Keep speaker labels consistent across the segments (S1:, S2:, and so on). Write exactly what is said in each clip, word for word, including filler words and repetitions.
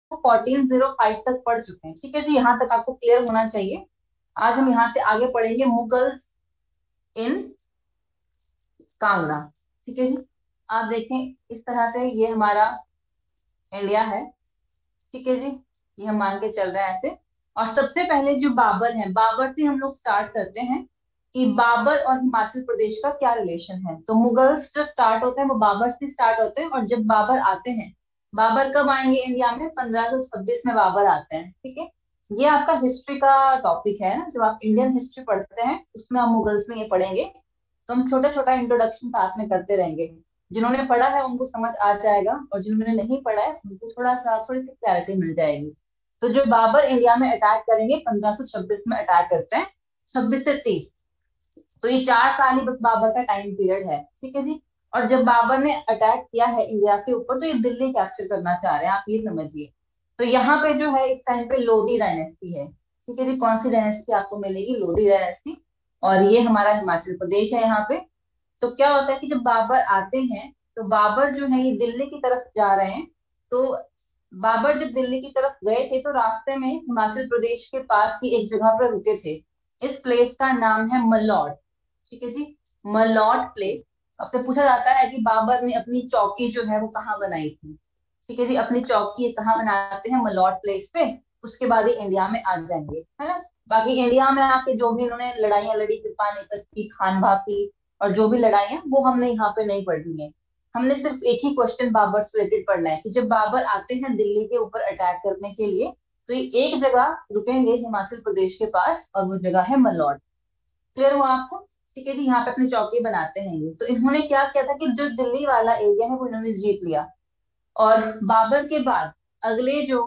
S1: Fourteen zero five तक पढ़ चुके हैं, ठीक है जी, यहाँ तक आपको क्लियर होना चाहिए। आज हम यहाँ से आगे पढ़ेंगे मुगल्स इन कांगड़ा। ठीक है जी, आप देखें इस तरह से ये हमारा इंडिया है। ठीक है जी, ये हम मान के चल रहे हैं ऐसे। और सबसे पहले जो बाबर है, बाबर से हम लोग स्टार्ट करते हैं कि बाबर और हिमाचल प्रदेश का क्या रिलेशन है। तो मुगल्स जो स्टार्ट होते हैं वो बाबर से स्टार्ट होते हैं, और जब बाबर आते हैं, बाबर कब आएंगे इंडिया में, पंद्रह सौ छब्बीस में बाबर आते हैं। ठीक है, ये आपका हिस्ट्री का टॉपिक है ना, जब आप इंडियन हिस्ट्री पढ़ते हैं उसमें हम मुगल्स में ये पढ़ेंगे। तो हम छोटा छोटा इंट्रोडक्शन साथ में करते रहेंगे। जिन्होंने पढ़ा है उनको समझ आ जाएगा, और जिन्होंने नहीं पढ़ा है उनको थोड़ा सा थोड़ी सी क्लैरिटी मिल जाएगी। तो जो बाबर इंडिया में अटैक करेंगे पंद्रह सौ छब्बीस में अटैक करते हैं, छब्बीस से तीस। तो ये चार साल ही बस बाबर का टाइम पीरियड है। ठीक है जी, और जब बाबर ने अटैक किया है इंडिया के ऊपर तो ये दिल्ली कैप्चर करना चाह रहे हैं, आप ये समझिए। तो यहाँ पे जो है इस टाइम पे लोधी डायनेस्टी है। ठीक है जी, कौन सी डायनेस्टी आपको मिलेगी, लोधी डायनेस्टी। और ये हमारा हिमाचल प्रदेश है यहाँ पे। तो क्या होता है कि जब बाबर आते हैं, तो बाबर जो है ये दिल्ली की तरफ जा रहे हैं। तो बाबर जब दिल्ली की तरफ गए थे तो रास्ते में हिमाचल प्रदेश के पास ही एक जगह पर रुके थे। इस प्लेस का नाम है मलौट। ठीक है जी, मलौट प्लेस। आपसे पूछा जाता है कि बाबर ने अपनी चौकी जो है वो कहाँ बनाई थी। ठीक है जी, अपनी चौकी ये कहाँ बनाते हैं, मलौट प्लेस पे। उसके बाद ये इंडिया में आ जाएंगे, है ना। बाकी इंडिया में आके जो भी इन्होंने लड़ाइयाँ लड़ी, कृपानेतर की, खानवा की, और जो भी लड़ाई है वो हमने यहाँ पे नहीं पढ़नी है। हमने सिर्फ एक ही क्वेश्चन बाबर से रिलेटेड पढ़ना है कि जब बाबर आते हैं दिल्ली के ऊपर अटैक करने के लिए, तो ये एक जगह रुकेंगे हिमाचल प्रदेश के पास, और वो जगह है मलौट। क्लियर हुआ आपको। ठीक है जी, यहाँ पे अपनी चौकी बनाते हैं ये। तो इन्होंने क्या किया था कि जो दिल्ली वाला एरिया है वो इन्होंने जीत लिया। और बाबर के बाद अगले जो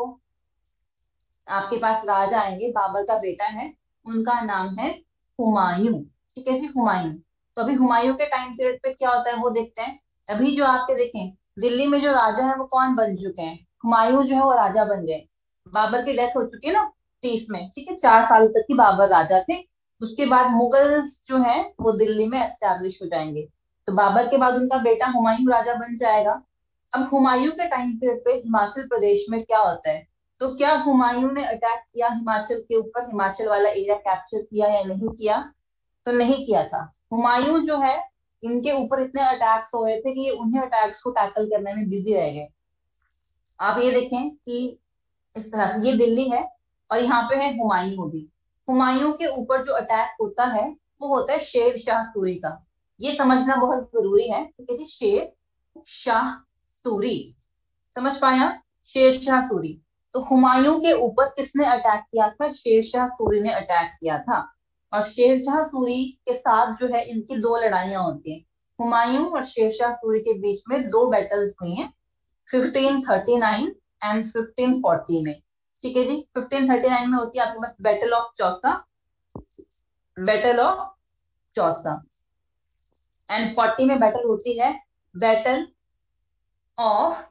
S1: आपके पास राजा आएंगे, बाबर का बेटा है, उनका नाम है हुमायूं। ठीक है जी, हुमायूं। तो अभी हुमायूं के टाइम पीरियड पे क्या होता है वो देखते हैं। अभी जो आपके देखें दिल्ली में जो राजा है वो कौन बन चुके हैं, हुमायूं जो है वो राजा बन गए। बाबर की डेथ हो चुकी है ना तीस में। ठीक है, चार साल तक ही बाबर राजा थे। उसके बाद मुगल्स जो है वो दिल्ली में एस्टेब्लिश हो जाएंगे। तो बाबर के बाद उनका बेटा हुमायूं राजा बन जाएगा। अब हुमायूं के टाइम पीरियड पे हिमाचल प्रदेश में क्या होता है। तो क्या हुमायूं ने अटैक किया हिमाचल के ऊपर, हिमाचल वाला एरिया कैप्चर किया या नहीं किया। तो नहीं किया था। हुमायूं जो है इनके ऊपर इतने अटैक्स हो रहे थे कि ये उन्हीं अटैक्स को टैकल करने में बिजी रह गए। आप ये देखें कि इस तरह ये दिल्ली है, और यहाँ पे है हुमायूं भी। हुमायूं के ऊपर जो अटैक होता है वो होता है शेर शाह सूरी का। ये समझना बहुत जरूरी है। ठीक है जी, शेर शाह सूरी, समझ पाए आप, शेरशाह सूरी। तो हुमायूं के ऊपर किसने अटैक किया था, शेरशाह सूरी ने अटैक किया था। और शेरशाह सूरी के साथ जो है इनकी दो लड़ाइयां होती हैं। हुमायूं और शेरशाह सूरी के बीच में दो बैटल्स हुई हैं, fifteen thirty nine and fifteen forty में। ठीक है जी, फिफ्टीन थर्टी नाइन में होती है आपके पास battle of Chausa, battle of Chausa. And forty में बैटल होती है battle of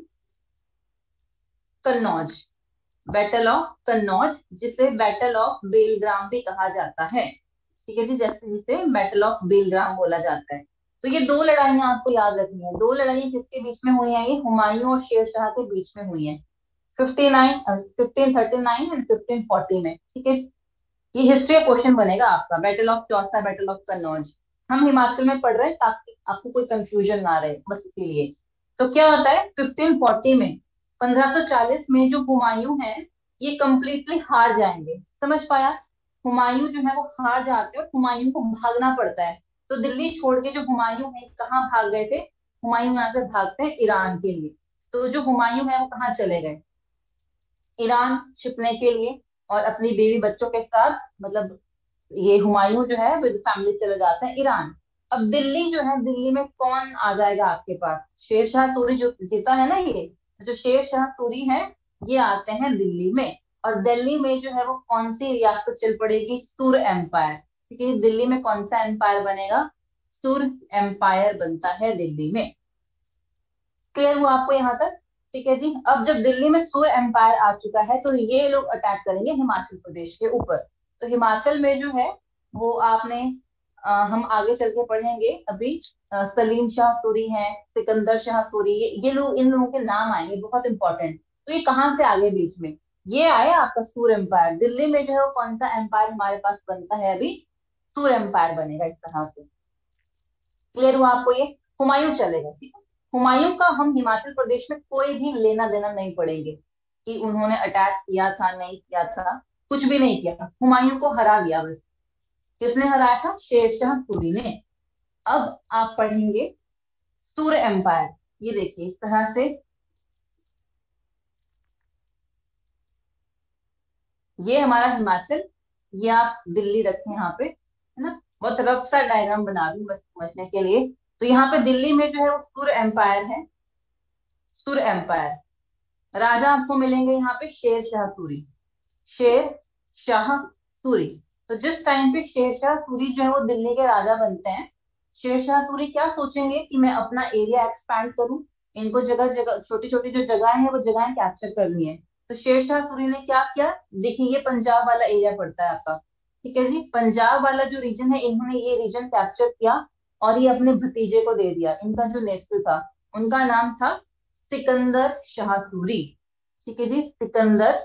S1: Kannauj, battle of Kannauj, जिसे बैटल ऑफ बेलग्राम भी कहा जाता है। ठीक है जी, जैसे जिसे बैटल ऑफ बेलग्राम बोला जाता है। तो ये दो लड़ाइयां आपको याद रखनी है। दो लड़ाइयां किसके बीच में हुई हैं, ये हुमायूं और शेरशाह के बीच में हुई हैं, fifty nine fifteen thirty nine and fifteen forty में। ठीक है, ये हिस्ट्री का क्वेश्चन बनेगा आपका, battle of Chausa, battle of Kannauj. हम हिमाचल में पढ़ रहे हैं ताकि आपको कोई कंफ्यूजन ना रहे, बस इसीलिए। तो क्या होता है फिफ्टीन फोर्टी में, पंद्रह सौ चालीस में जो हुमायूं है ये कंप्लीटली हार जाएंगे। समझ पाया, हुमायूं जो है वो हार जाते हैं और हुमायूं को भागना पड़ता है। तो दिल्ली छोड़ के जो हुमायूं है कहाँ भाग गए थे, हुमायूं यहाँ से भागते हैं ईरान के लिए। तो जो हुमायूं है वो कहाँ चले गए, ईरान छिपने के लिए, और अपनी बीवी बच्चों के साथ, मतलब ये हुमायूं जो है विद फैमिली चले जाते हैं ईरान। अब दिल्ली जो है, दिल्ली में कौन आ जाएगा आपके पास, शेर शाह सूरी जो जीता है ना, ये जो शेर शाह सूरी है ये आते हैं दिल्ली में। और दिल्ली में जो है वो कौन सी रियासत चल पड़ेगी, सुर एम्पायर। ठीक है, दिल्ली में कौन सा एम्पायर बनेगा, सुर एम्पायर बनता है दिल्ली में। क्लियर हुआ आपको यहाँ तक। ठीक है जी, अब जब दिल्ली में सुर एम्पायर आ चुका है तो ये लोग अटैक करेंगे हिमाचल प्रदेश के ऊपर। तो हिमाचल में जो है वो आपने अ, हम आगे चल के पढ़ेंगे अभी। अ, सलीम शाह सूरी हैं, सिकंदर शाह सूरी, ये ये लोग, इन लोगों के नाम आएंगे बहुत इंपॉर्टेंट। तो ये कहाँ से आगे बीच में, ये आया आपका सूर एम्पायर। दिल्ली में जो है वो कौन सा एम्पायर हमारे पास बनता है अभी, सूर एम्पायर बनेगा इस तरह से। क्लियर हुआ आपको ये। हुमायूं चलेगा, ठीक है। हुमायूं का हम हिमाचल प्रदेश में कोई भी लेना देना नहीं पड़ेंगे कि उन्होंने अटैक किया था नहीं किया था, कुछ भी नहीं किया, हुमायूं को हरा दिया बस। किसने हराया था, शेरशाह सूरी ने। अब आप पढ़ेंगे सूर्य एम्पायर। ये देखिए इस तरह से, ये हमारा हिमाचल, ये आप दिल्ली रखें यहाँ पे, है ना। बहुत रफ सा डायग्राम बना रही हूँ बस समझने के लिए। तो यहाँ पे दिल्ली में जो है वो सूर्य एम्पायर है, सूर्य एम्पायर। राजा आपको मिलेंगे यहाँ पे शेर शाह सूरी, शेर शाह सूरी। तो जिस टाइम पे शेर शाह सूरी जो है वो दिल्ली के राजा बनते हैं, शेर शाह सूरी क्या सोचेंगे कि मैं अपना एरिया एक्सपैंड करूं, इनको जगह जगह छोटी छोटी जो जगह है वो जगह कैप्चर करनी है। तो शेर शाह सूरी ने क्या किया, देखिए ये पंजाब वाला एरिया पड़ता है आपका, ठीक है जी, पंजाब वाला जो रीजन है इन्होंने ये रीजन कैप्चर किया और ये अपने भतीजे को दे दिया। इनका जो नेफ्यू था उनका नाम था सिकंदर शाह सूरी, ठीक है जी, सिकंदर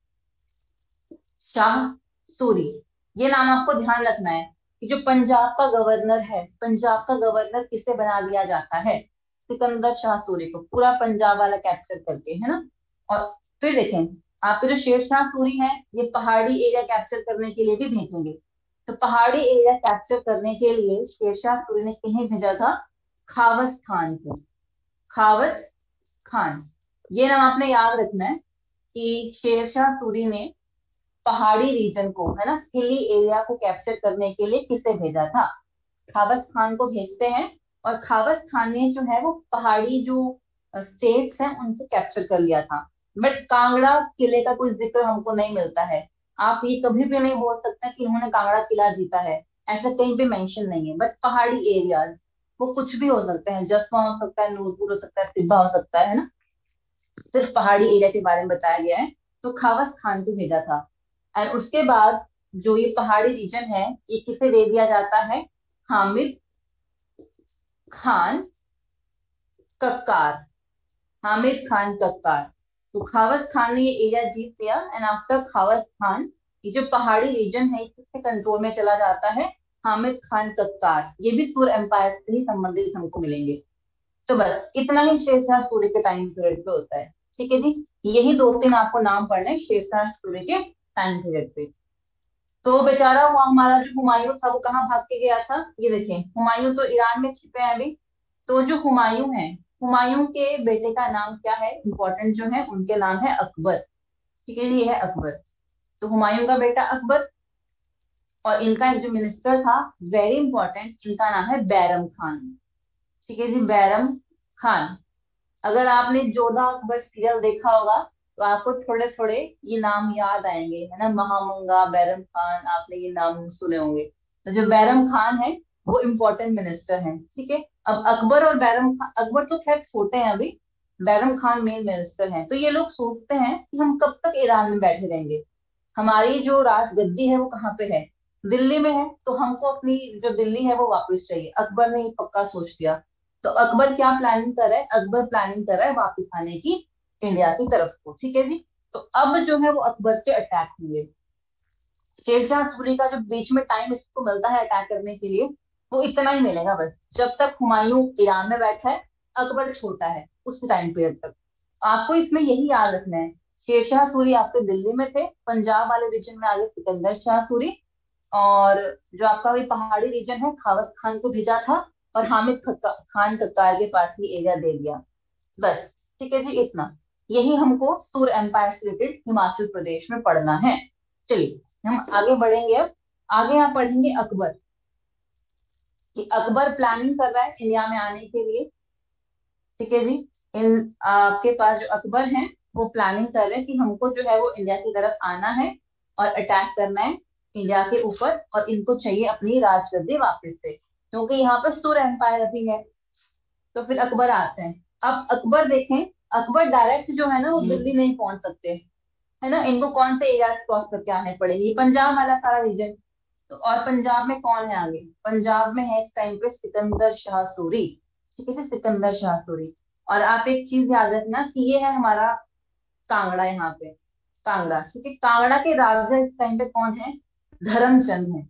S1: शाह सूरी। ये नाम आपको ध्यान रखना है कि जो पंजाब का गवर्नर है, पंजाब का गवर्नर किसे बना दिया जाता है, सिकंदर शाह सूरी को, पूरा पंजाब वाला कैप्चर करके, है ना। और फिर देखें, आपके जो शेर शाह सूरी है ये पहाड़ी एरिया कैप्चर करने के लिए भी भेजेंगे। तो पहाड़ी एरिया कैप्चर करने के लिए शेर शाह सूरी ने किन्हें भेजा था, खावस खान को, खावस खान। ये नाम आपने याद रखना है कि शेर शाह सूरी ने पहाड़ी रीजन को, है ना, हिली एरिया को कैप्चर करने के लिए किसे भेजा था, खावस खान को भेजते हैं। और खावस खान ने जो है वो पहाड़ी जो स्टेट्स हैं उनको कैप्चर कर लिया था। बट कांगड़ा किले का कोई जिक्र हमको नहीं मिलता है। आप ये कभी भी नहीं बोल सकते कि उन्होंने कांगड़ा किला जीता है, ऐसा कहीं पे मेंशन नहीं है। बट पहाड़ी एरियाज वो कुछ भी हो सकते हैं, जसवा हो सकता है, नूरपुर हो सकता है, तिब्बा हो सकता है ना, सिर्फ पहाड़ी एरिया के बारे में बताया गया है। तो खावस खान को भेजा था। और उसके बाद जो ये पहाड़ी रीजन है ये किसे दे दिया जाता है, हामिद खान कक्कार, हामिद खान कक्कार। तो खावस खान ने ये एरिया जीत लिया एंड आफ्टर खावस खान ये जो पहाड़ी रीजन है ये किसके कंट्रोल में चला जाता है, हामिद खान कक्कार। ये भी सूर्य एम्पायर से ही संबंधित हमको मिलेंगे। तो बस इतना ही शेरशाह सूरी के टाइम पीरियड पे होता है, ठीक है जी। यही दो तीन आपको नाम पढ़ने हैं शेरशाह सूरी के टाइम पीरियड पे। तो बेचारा वो हमारा जो हुमायूं था वो कहाँ भाग के गया था, ये देखें, हुमायूं तो ईरान में छिपे हैं अभी। तो जो हुमायूं है, हुमायूं के बेटे का नाम क्या है, इंपॉर्टेंट जो है उनके नाम है अकबर, ठीक है ये है अकबर। तो हुमायूं का बेटा अकबर, और इनका एक जो मिनिस्टर था, वेरी इंपॉर्टेंट, इनका नाम है बैरम खान, ठीक है जी, बैरम खान। अगर आपने जोधा अकबर सीरियल देखा होगा तो आपको थोड़े थोड़े ये नाम याद आएंगे, है ना, महामंगा, बैरम खान, आपने ये नाम सुने होंगे। तो जो बैरम खान है वो इम्पोर्टेंट मिनिस्टर हैं, ठीक है। अब अकबर और बैरम खान, अकबर तो खैर छोटे हैं अभी, बैरम खान मेन मिनिस्टर हैं। तो ये लोग सोचते हैं कि हम कब तक ईरान में बैठे रहेंगे, हमारी जो राजगद्दी है वो कहाँ पे है, दिल्ली में है। तो हमको अपनी जो दिल्ली है वो वापस चाहिए। अकबर ने ये पक्का सोच लिया। तो अकबर क्या प्लानिंग कर रहा है, अकबर प्लानिंग कर रहा है वापस आने की इंडिया की तरफ को, ठीक है जी। तो अब जो है वो अकबर के अटैक होंगे। शेरशाह सूरी का जो बीच में टाइम इसको मिलता है अटैक करने के लिए वो इतना ही मिलेगा बस, जब तक हुमायूं ईरान में बैठा है, अकबर छोटा है, उस टाइम पीरियड तक। आपको इसमें यही याद रखना है, शेरशाह सूरी आपके दिल्ली में थे, पंजाब वाले रीजन में आगे सिकंदर शाह सूरी, और जो आपका वही पहाड़ी रीजन है खावत खान को भेजा था, और हामिद खक्का, खान कक्कार के पास ही एरिया दे दिया। बस, ठीक है जी, इतना। यही हमको सूर्य एम्पायर से रिलेटेड हिमाचल प्रदेश में पढ़ना है। चलिए हम आगे बढ़ेंगे। अब आगे आप पढ़ेंगे अकबर, कि अकबर प्लानिंग कर रहा है इंडिया में आने के लिए, ठीक है जी। इन आपके पास जो अकबर हैं वो प्लानिंग कर रहे हैं कि हमको जो है वो इंडिया की तरफ आना है और अटैक करना है इंडिया के ऊपर, और इनको चाहिए अपनी राजगद्दी वापस से, क्योंकि यहाँ पर सूर्य एम्पायर अभी है। तो फिर अकबर आते हैं। अब अकबर देखें, अकबर डायरेक्ट जो है ना वो दिल्ली नहीं पहुंच सकते, है ना, इनको कौन से एरिया क्रॉस करके आने पड़ेंगे, ये पंजाब वाला सारा रीजन। तो और पंजाब में कौन है आगे, पंजाब में है इस टाइम पे सिकंदर शाह सूरी, ठीक है जी, सिकंदर शाह सूरी। और आप एक चीज याद रखना कि ये है हमारा कांगड़ा यहाँ पे, कांगड़ा, ठीक है। कांगड़ा के राजा इस टाइम पे कौन है? धर्मचंद है,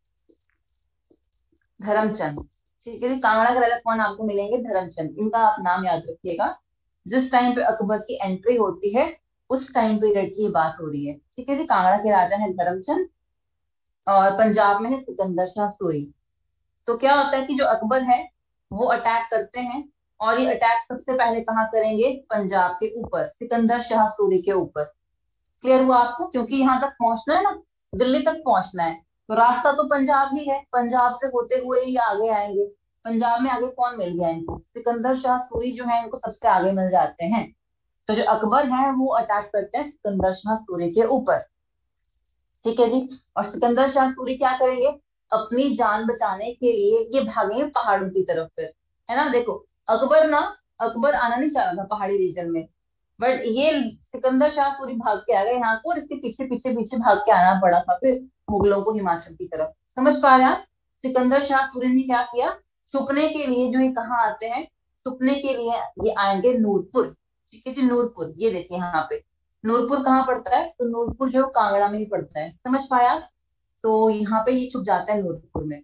S1: धर्मचंद, ठीक है। कांगड़ा के राजा कौन आपको मिलेंगे? धर्मचंद, इनका आप नाम याद रखिएगा। जिस टाइम पे अकबर की एंट्री होती है उस टाइम पीरियड की बात हो रही है, ठीक है जी। कांगड़ा के राजा है धर्मचंद और पंजाब में है सिकंदर शाह सूरी। तो क्या होता है कि जो अकबर है वो अटैक करते हैं, और ये अटैक सबसे पहले कहाँ करेंगे? पंजाब के ऊपर, सिकंदर शाह सूरी के ऊपर। क्लियर हुआ आपको? क्योंकि यहाँ तक पहुंचना है ना, दिल्ली तक पहुंचना है, तो रास्ता तो पंजाब ही है, पंजाब से होते हुए ही आगे आएंगे। पंजाब में आगे कौन मिल गया इनको? सिकंदर शाह सूरी जो है इनको सबसे आगे मिल जाते हैं। तो जो अकबर है वो अटैक करते हैं सिकंदर शाह सूरी के ऊपर, ठीक है जी। और सिकंदर शाह सूरी क्या करेंगे? अपनी जान बचाने के लिए ये भागेंगे पहाड़ों की तरफ, फिर, है ना। देखो, अकबर ना, अकबर आना नहीं चाह रहा था पहाड़ी रीजन में, बट ये सिकंदर शाह सूरी भाग के आ गए यहाँ को, और इसके पीछे पीछे पीछे भाग के आना पड़ा था फिर मुगलों को हिमाचल की तरफ। समझ पा रहे हैं आप? सिकंदर शाह सूरी ने क्या किया? छुपने के लिए जो ये कहाँ आते हैं, छुपने के लिए ये आएंगे नूरपुर, ठीक है जी। नूरपुर, ये देखिए यहाँ पे नूरपुर कहाँ पड़ता है? तो नूरपुर जो कांगड़ा में ही पड़ता है, समझ पाया? तो यहाँ पे ये छुप जाता है नूरपुर में,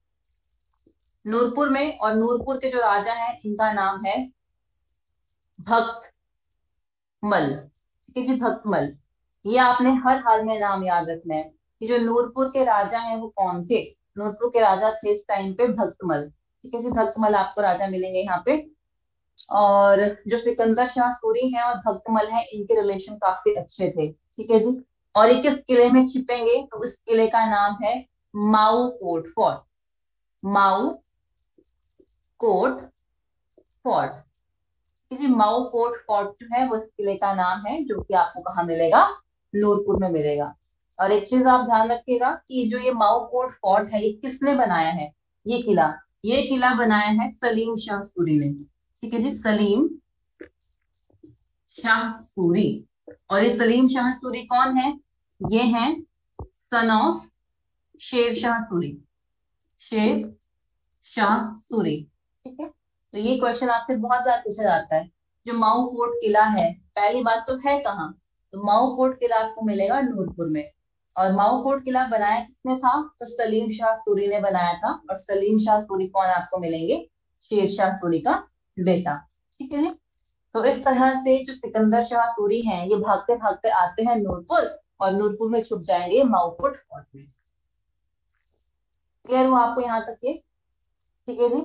S1: नूरपुर में। और नूरपुर के जो राजा हैं इनका नाम है भक्त मल, ठीक है जी, भक्तमल। ये आपने हर हाल में नाम याद रखना है कि जो नूरपुर के राजा हैं वो कौन थे। नूरपुर के राजा थे इस टाइम पे भक्तमल, ठीक है जी। भक्तमल आपको राजा मिलेंगे यहाँ पे। और जो सिकंदर शाह सूरी हैं और भक्तमल हैं इनके रिलेशन काफी अच्छे थे, ठीक है जी। और ये किस किले में छिपेंगे? तो उस किले का नाम है माऊ कोट फोर्ट, माऊ कोट फोर्ट, जी। माऊ कोट फोर्ट जो है वो इस किले का नाम है, जो कि आपको कहाँ मिलेगा? नूरपुर में मिलेगा। और एक चीज आप ध्यान रखिएगा कि जो ये माऊ कोट फोर्ट है ये किसने बनाया है? ये किला, ये किला बनाया है सलीम शाह सूरी ने, ठीक है जी, सलीम शाह सूरी। और ये सलीम शाह सूरी कौन है? ये हैं सन ऑफ शेर शाह सूरी, शेर शाह सूरी, ठीक है। तो ये क्वेश्चन आपसे बहुत बार पूछा जाता है। जो माऊ कोट किला है, पहली बात तो है कहाँ? तो माऊ कोट किला आपको मिलेगा नूरपुर में। और माऊ कोट किला बनाया किसने था? तो सलीम शाह सूरी ने बनाया था। और सलीम शाह सूरी कौन आपको मिलेंगे? शेर शाह सूरी का बेटा, ठीक है जी। तो इस तरह से जो सिकंदर शाह सूरी हैं ये भागते भागते आते हैं नूरपुर, और नूरपुर में छुप जाएंगे माऊ कोट फोर्ट में। क्लियर हुआ आपको यहाँ तक ये? ठीक है जी।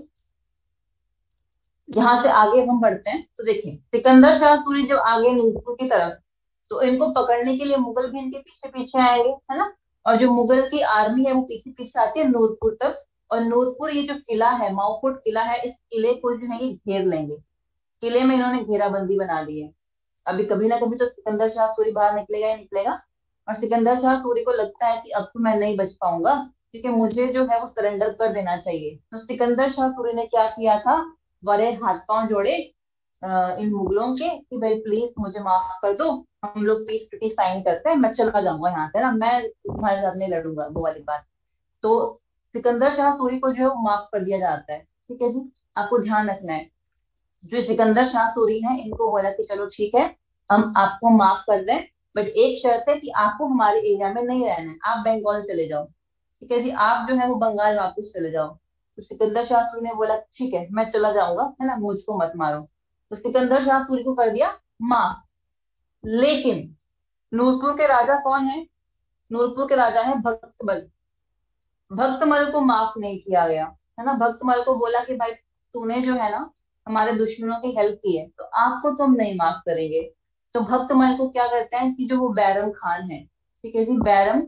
S1: यहाँ से आगे हम बढ़ते हैं, तो देखिए सिकंदर शाह सूरी जब आगे नूरपुर की तरफ, तो इनको पकड़ने के लिए मुगल भी इनके पीछे पीछे आएंगे, है ना। और जो मुगल की आर्मी है वो पीछे पीछे आती है नूरपुर तक। और नूरपुर ये जो किला है, माऊकोट किला है, इस किले को जो है ये घेर लेंगे। किले में इन्होंने घेराबंदी बना ली है। अभी कभी ना कभी तो सिकंदर शाह सूरी बाहर निकलेगा ही निकलेगा। और सिकंदर शाह सूरी को लगता है कि अब तो मैं नहीं बच पाऊंगा, क्योंकि मुझे जो है वो सरेंडर कर देना चाहिए। तो सिकंदर शाह सूरी ने क्या किया था? बड़े हाथ पांव जोड़े अ, इन मुगलों के कि भाई प्लीज मुझे माफ कर दो, हम लोग पीस ट्रीटी साइन करते हैं, मैं चला जाऊंगा यहाँ से ना, मैं तुम्हारे साथ नहीं लड़ूंगा, वो वाली बात। तो सिकंदर शाह सूरी को जो है वो माफ कर दिया जाता है, ठीक है जी। आपको ध्यान रखना है, जो सिकंदर शाह सूरी हैं इनको बोला कि चलो ठीक है, हम आपको माफ कर दें, बट एक शर्त है कि आपको हमारे एरिया में नहीं रहना है, आप बंगाल चले जाओ, ठीक है जी। आप जो है वो बंगाल वापस चले जाओ। तो सिकंदर शाह सूरी ने बोला ठीक है मैं चला जाऊंगा, है ना, मुझको मत मारो। तो सिकंदर शाह सूरी को कर दिया माफ। लेकिन नूरपुर के राजा कौन है? नूरपुर के राजा है भक्तमल। भक्तमल को माफ नहीं किया गया, है ना। भक्तमल को बोला कि भाई तूने जो है ना हमारे दुश्मनों की हेल्प की है, तो आपको तो हम नहीं माफ करेंगे। तो भक्तमल को क्या करते हैं कि जो वो बैरम खान है, ठीक है जी, बैरम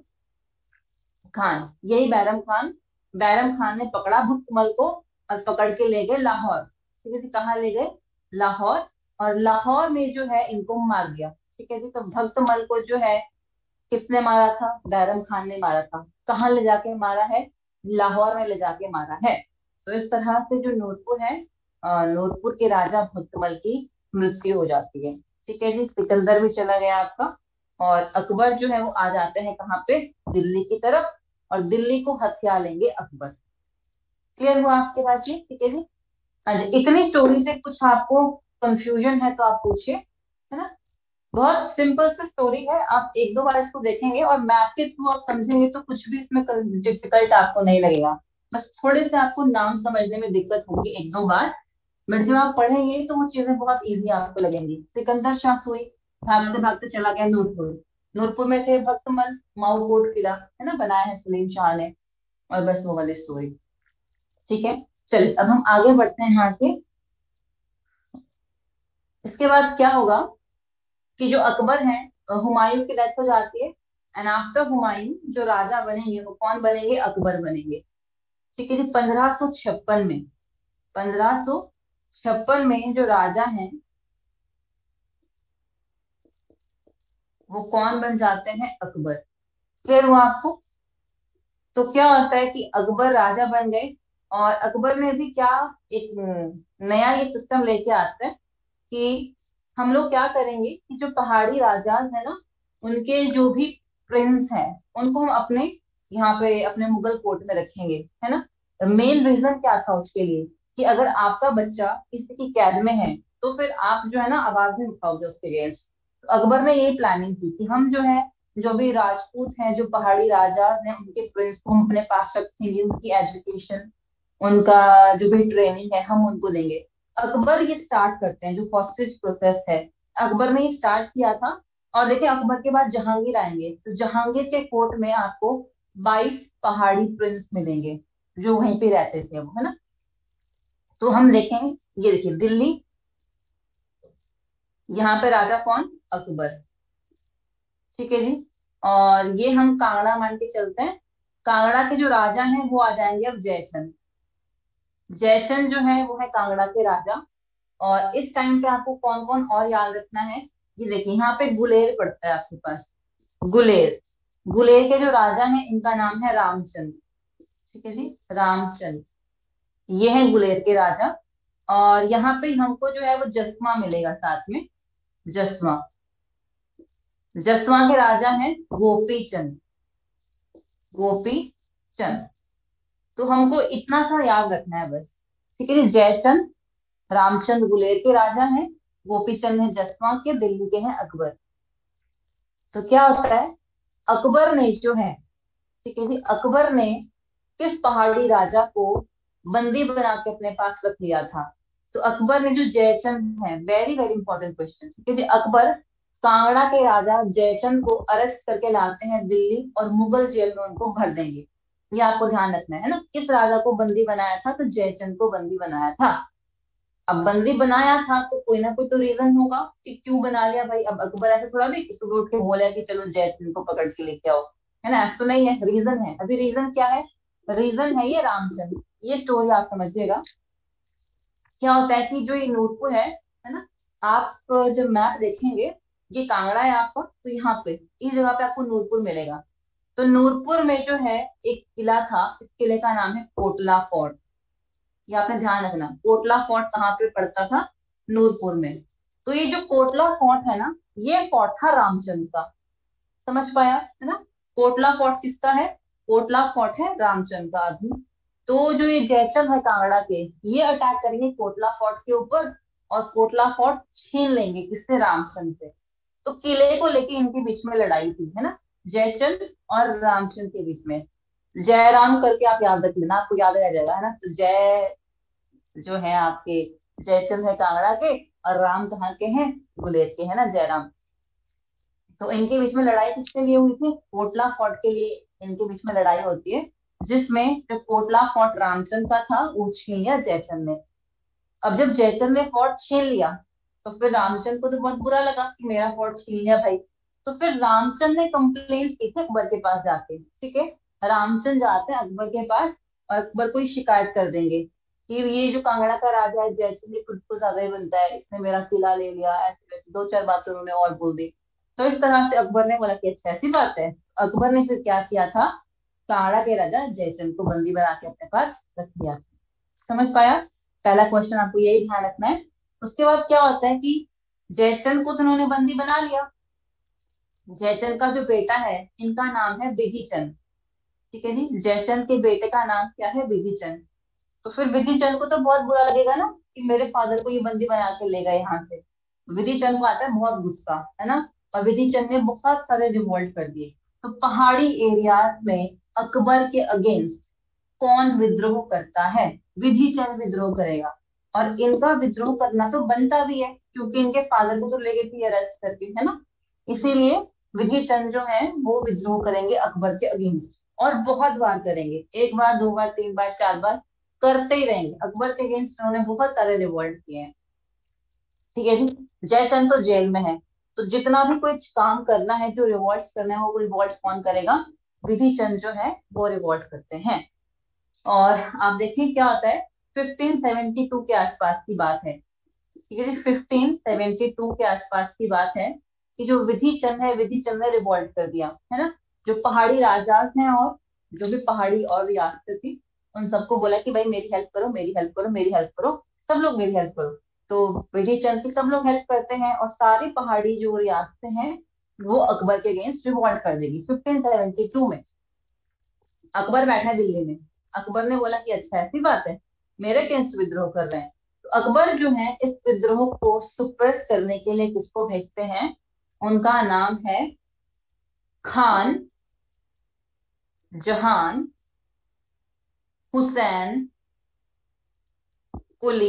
S1: खान, यही बैरम खान, बैरम खान ने पकड़ा भक्तमल को और पकड़ के ले गए लाहौर, ठीक है जी। कहाँ ले गए? लाहौर। और लाहौर में जो है इनको मार दिया, ठीक है जी। तो भक्तमल को जो है किसने मारा था? बैरम खान ने मारा था। कहाँ ले जाके मारा है? लाहौर में ले जाके मारा है। तो इस तरह से जो नूरपुर है, अ, नूरपुर के राजा भक्तमल की मृत्यु हो जाती है, ठीक है जी। सिकंदर भी चला गया आपका, और अकबर जो है वो आ जाते हैं कहाँ पे? दिल्ली की तरफ। और दिल्ली को हथिया लेंगे अकबर। क्लियर हुआ आपके पास ये? ठीक है जी। हाँ जी, इतनी स्टोरी से कुछ आपको कंफ्यूजन है तो आप पूछिए, है ना। बहुत सिंपल सी स्टोरी है, आप एक दो बार इसको देखेंगे और मैप के थ्रू आप समझेंगे तो कुछ भी इसमें डिफिकल्ट आपको नहीं लगेगा। बस थोड़े से आपको नाम समझने में दिक्कत होगी एक दो बार, बट जब आप पढ़ेंगे तो वो चीजें बहुत इजी आपको लगेंगी। सिकंदर शाह सुई भागते भागते चला गया नूरपुर। नूरपुर में थे भक्तमल, माऊ कोट किला है ना, बनाया है सलीम शाह ने। और बस वो वाली स्टोरी। ठीक है, चलिए अब हम आगे बढ़ते हैं यहाँ से। इसके बाद क्या होगा कि जो अकबर है, हुमायूं की डेथ हो जाती है। एंड आफ्टर हुमायूं जो राजा बनेंगे वो कौन बनेंगे, अकबर बनेंगे। ठीक है जी, पंद्रह सौ छप्पन में, पंद्रह सौ छप्पन में जो राजा हैं वो कौन बन जाते हैं, अकबर। फिर वो आपको, तो क्या होता है कि अकबर राजा बन गए। और अकबर ने भी क्या, एक नया ये सिस्टम लेके आता है कि हम लोग क्या करेंगे कि जो पहाड़ी राजा है ना, उनके जो भी प्रिंस हैं उनको हम अपने यहाँ पे अपने मुगल कोर्ट में रखेंगे, है ना। मेन रीजन क्या था उसके लिए, कि अगर आपका बच्चा किसी की कैद में है तो फिर आप जो है ना आवाज नहीं उठाओगे उसके अगेंस्ट। तो अकबर ने यही प्लानिंग की कि हम जो है, जो भी राजपूत हैं, जो पहाड़ी राजा हैं, उनके प्रिंस को हम अपने पास रखेंगे, उनकी एजुकेशन, उनका जो भी ट्रेनिंग है हम उनको देंगे। अकबर ये स्टार्ट करते हैं, जो हॉस्टेज प्रोसेस है अकबर ने ये स्टार्ट किया था। और देखिए अकबर के बाद जहांगीर आएंगे, तो जहांगीर के कोर्ट में आपको बाईस पहाड़ी प्रिंस मिलेंगे जो वहीं पे रहते थे वो, है ना। तो हम देखेंगे, ये देखिए दिल्ली, यहाँ पे राजा कौन, अकबर। ठीक है जी। और ये हम कांगड़ा मान के चलते हैं। कांगड़ा के जो राजा हैं वो आ जाएंगे अब जयचंद। जयचंद जो है वो है कांगड़ा के राजा। और इस टाइम पे आपको कौन कौन और याद रखना है, ये देखिए यहाँ पे गुलेर पड़ता है आपके पास। गुलेर, गुलेर के जो राजा हैं इनका नाम है रामचंद्र। ठीक है जी, रामचंद्र, ये है गुलेर के राजा। और यहाँ पे हमको जो है वो जसवा मिलेगा साथ में, जसवा। जसवा के राजा हैं गोपी चंद, गोपी चंद। तो हमको इतना सा याद रखना है बस। ठीक है जी, जयचंद, रामचंद्र गुलेर के राजा हैं, गोपी चंद है जसवा के, दिल्ली के हैं अकबर। तो क्या होता है, अकबर ने जो है, ठीक है जी, अकबर ने किस पहाड़ी राजा को बंदी बना के अपने पास रख लिया था। तो अकबर ने जो जयचंद है, वेरी वेरी इंपॉर्टेंट क्वेश्चन, ठीक है जी, अकबर कांगड़ा के राजा जयचंद को अरेस्ट करके लाते हैं दिल्ली और मुगल जेल में उनको भर देंगे। ये आपको ध्यान रखना है ना, किस राजा को बंदी बनाया था, तो जयचंद को बंदी बनाया था। अब बंदी बनाया था तो कोई ना कोई तो रीजन होगा कि क्यों बना लिया भाई। अब अकबर ऐसे थोड़ा भी सुबह उठ के बोला कि चलो जयसिंह को पकड़ के लेके आओ, है ना, ऐसा तो नहीं है, रीजन है। अभी रीजन क्या है, रीजन है ये रामचंद्र। ये स्टोरी आप समझिएगा। क्या होता है कि जो ये नूरपुर है है ना, आप जब मैप देखेंगे, ये कांगड़ा है आपका, तो यहाँ पे इस जगह पे आपको नूरपुर मिलेगा। तो नूरपुर में जो है एक किला था, इस किले का नाम है कोटला फोर्ट। ये आपने ध्यान रखना, कोटला फोर्ट कहाँ पे पड़ता था, नूरपुर में। तो ये जो कोटला फोर्ट है ना, ये फोर्ट था रामचंद्र का। समझ पाया है ना, कोटला फोर्ट किसका है, कोटला फोर्ट है रामचंद्र का अभी। तो जो ये जयचंद है कांगड़ा के, ये अटैक करेंगे कोटला फोर्ट के ऊपर और कोटला फोर्ट छीन लेंगे, किससे, रामचंद्र से। तो किले को लेके इनके बीच में लड़ाई थी, है ना, जयचंद और रामचंद्र के बीच में। जयराम करके आप याद रख लेना, आपको याद रह जाएगा, है ना। तो जय जो है आपके, जयचंद है कांगड़ा के, और राम कहाँ के हैं, गुलेर के, है ना, जयराम। तो इनके बीच में लड़ाई किसके लिए हुई थी, कोटला फोर्ट के लिए इनके बीच में लड़ाई होती है, जिसमें जो कोटला फोर्ट रामचंद्र का था वो छीन लिया जयचंद ने। अब जब जयचंद ने फोर्ट छीन लिया तो फिर रामचंद्र को तो बहुत बुरा लगा कि मेरा फोर्ट छीन लिया भाई। तो फिर रामचंद्र ने कंप्लेंट की थी अकबर के पास जाके, ठीक है। रामचंद्र जाते हैं अकबर के पास और अकबर को ही शिकायत कर देंगे कि ये जो कांगड़ा का राजा है जयचंद, ये खुद को ज्यादा ही बनता है, इसने मेरा किला ले लिया, ऐसे वैसे दो चार बातें उन्होंने और बोल दी। तो इस तरह से अकबर ने बोला कि अच्छा ऐसी बात है। अकबर ने फिर क्या किया था, कांगड़ा के राजा जयचंद को बंदी बना के अपने पास रख दिया। समझ पाया, पहला क्वेश्चन आपको यही ध्यान रखना है। उसके बाद क्या होता है कि जयचंद को तो उन्होंने बंदी बना लिया। जयचंद का जो बेटा है, इनका नाम है विधि चंद। ठीक है जी, जयचंद के बेटे का नाम क्या है, विधि चंद। तो फिर विधि चंद को तो बहुत बुरा लगेगा ना कि मेरे फादर को ये बंदी बना के ले गए यहाँ से। विधि चंद को आता है बहुत गुस्सा, है ना, और विधि चंद ने बहुत सारे रिवोल्ट कर दिए। तो पहाड़ी एरियाज में अकबर के अगेंस्ट कौन विद्रोह करता है? विधि चंद विद्रोह करेगा। और इनका विद्रोह करना तो बनता भी है, क्योंकि इनके फादर को तो ले गई थी अरेस्ट करके, है ना। इसीलिए विधि चंद जो है वो विद्रोह करेंगे अकबर के अगेंस्ट, और बहुत बार करेंगे, एक बार, दो बार, तीन बार, चार बार, करते ही रहेंगे। अकबर के अगेंस्ट उन्होंने बहुत सारे रिवोल्ट किए हैं। ठीक है जी। जयचंद तो जेल में है, तो जितना भी कोई काम करना है, जो रिवॉल्ट करना है, वो रिवॉल्ट कौन करेगा? विधि चंद जो है वो रिवॉल्ट करते हैं। और आप देखिए क्या होता है, फिफ्टीन सेवेंटी टू के आसपास की बात है। ठीक है जी, फिफ्टीन सेवेंटी टू के आसपास की बात है कि जो विधि चंद है, विधि चंद ने रिवॉल्ट कर दिया, है ना। जो पहाड़ी राजाज हैं और जो भी पहाड़ी और रियासतें थी, उन सबको बोला कि भाई मेरी हेल्प करो, मेरी हेल्प करो, मेरी हेल्प करो, सब लोग मेरी हेल्प करो। तो विधि चंद की सब लोग हेल्प करते हैं, और सारी पहाड़ी जो रियासतें हैं वो अकबर के अगेंस्ट रिवॉल्ट कर देगी फिफ्टीन सेवेंटी टू में। अकबर बैठा है दिल्ली में, अकबर ने बोला कि अच्छा ऐसी बात है, मेरे अगेंस्ट विद्रोह कर रहे हैं। तो अकबर जो है इस विद्रोह को सुप्रेस करने के लिए किसको भेजते हैं? उनका नाम है खान जहान हुसैन कुली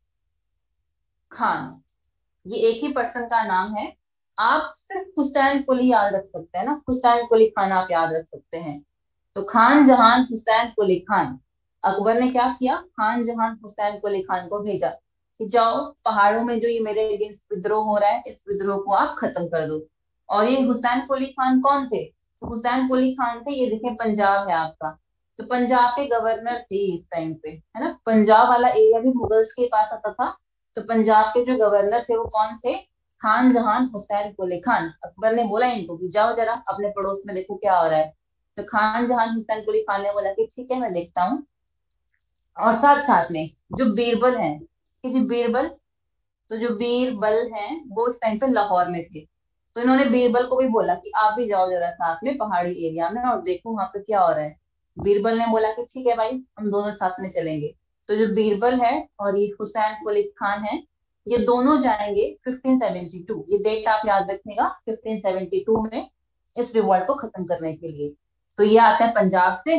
S1: खान। ये एक ही पर्सन का नाम है। आप सिर्फ हुसैन कुली याद रख सकते हैं ना, हुसैन कुली खान आप याद रख सकते हैं। तो खान जहान हुसैन कुली खान, अकबर ने क्या किया, खान जहान हुसैन कुली खान को भेजा कि जाओ पहाड़ों में जो ये मेरे अगेंस्ट विद्रोह हो रहा है, इस विद्रोह को आप खत्म कर दो। और ये हुसैन कुली खान कौन थे? तो हुसैन कुली खान थे, ये देखें पंजाब है आपका, तो पंजाब के गवर्नर थे इस टाइम पे, है ना। पंजाब वाला एरिया भी मुगल्स के पास आता था। तो पंजाब के जो गवर्नर थे वो कौन थे? खान जहान हुसैन कुली खान। अकबर ने बोला इनको कि जाओ जरा अपने पड़ोस में देखो क्या हो रहा है। तो खान जहान हुसैन कुली खान ने बोला कि ठीक है मैं देखता हूँ। और साथ साथ में जो बीरबल हैं, कि जो बीरबल, तो जो बीरबल हैं वो इस टाइम पे लाहौर में थे। तो इन्होंने बीरबल को भी बोला कि आप भी जाओ जरा साथ में पहाड़ी एरिया में और देखो वहां पे क्या हो रहा है। बीरबल ने बोला कि ठीक है भाई, हम दोनों साथ में चलेंगे। तो जो बीरबल है और ये हुसैन कुली खान है, ये दोनों जाएंगे फिफ्टीन सेवेंटी टू, ये डेट आप याद रखिएगा, फिफ्टीन सेवेंटी टू में इस रिवॉल्ट को खत्म करने के लिए। तो ये आते हैं पंजाब से,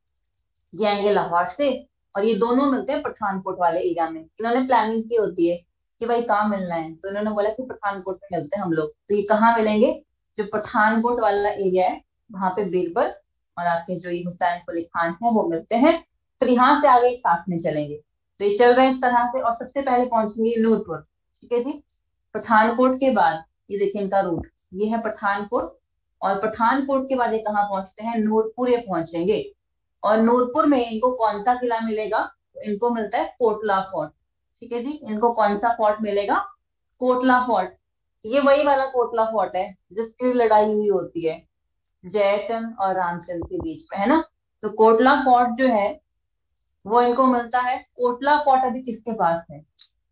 S1: ये आएंगे लाहौर से, और ये दोनों मिलते हैं पठानकोट वाले एरिया में। इन्होंने प्लानिंग की होती है कि भाई कहाँ मिलना है, तो इन्होंने बोला कि पठानकोट में मिलते हैं हम लोग। तो ये कहाँ मिलेंगे? जो पठानकोट वाला एरिया है वहां पे बीरबल और आपके जो ये हुसैन कुली खान है वो मिलते हैं। फिर यहाँ से आगे साथ में चलेंगे। तो ये चल रहे हैं इस तरह से, और सबसे पहले पहुंचेंगे नूरपुर। ठीक है जी। पठानकोट के बाद ये देखिए इनका रूट, ये है पठानकोट, और पठानकोट के बाद ये कहाँ पहुंचते हैं? नूरपुर ये पहुंचेंगे। और नूरपुर में इनको कौन सा किला मिलेगा? तो इनको मिलता है कोटला फोर्ट। ठीक है जी, इनको कौन सा फोर्ट मिलेगा? कोटला फोर्ट। ये वही वाला कोटला फोर्ट है जिसकी लड़ाई हुई होती है जयचंद और रामचंद्र के बीच में, है ना। तो कोटला फोर्ट जो है वो इनको मिलता है। कोटला फोर्ट अभी किसके पास है?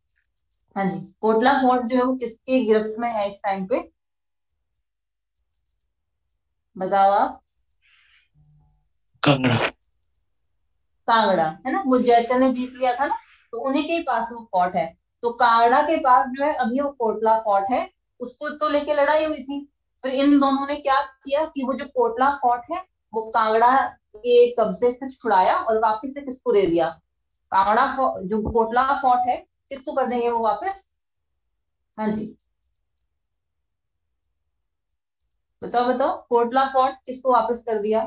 S1: हाँ जी, कोटला फोर्ट जो है वो किसके गिरफ्त में है इस टाइम पे? बताओ आप।
S2: कांगड़ा।
S1: कांगड़ा, है ना, वो जयचंद ने जीत लिया था ना, तो उन्हीं के ही पास वो फोर्ट है। तो कांगड़ा के पास जो है अभी वो कोटला फोर्ट है, उसको तो लेके लड़ाई हुई थी। फिर इन दोनों ने क्या किया कि वो जो कोटला फोर्ट है वो कांगड़ा के कब्जे से छुड़ाया और वापस से किसको दे दिया? कांगड़ा फो- जो कोटला फोर्ट है किसको कर देंगे वो वापस? हाँ जी, बताओ बताओ, कोटला फोर्ट किसको वापस कर दिया?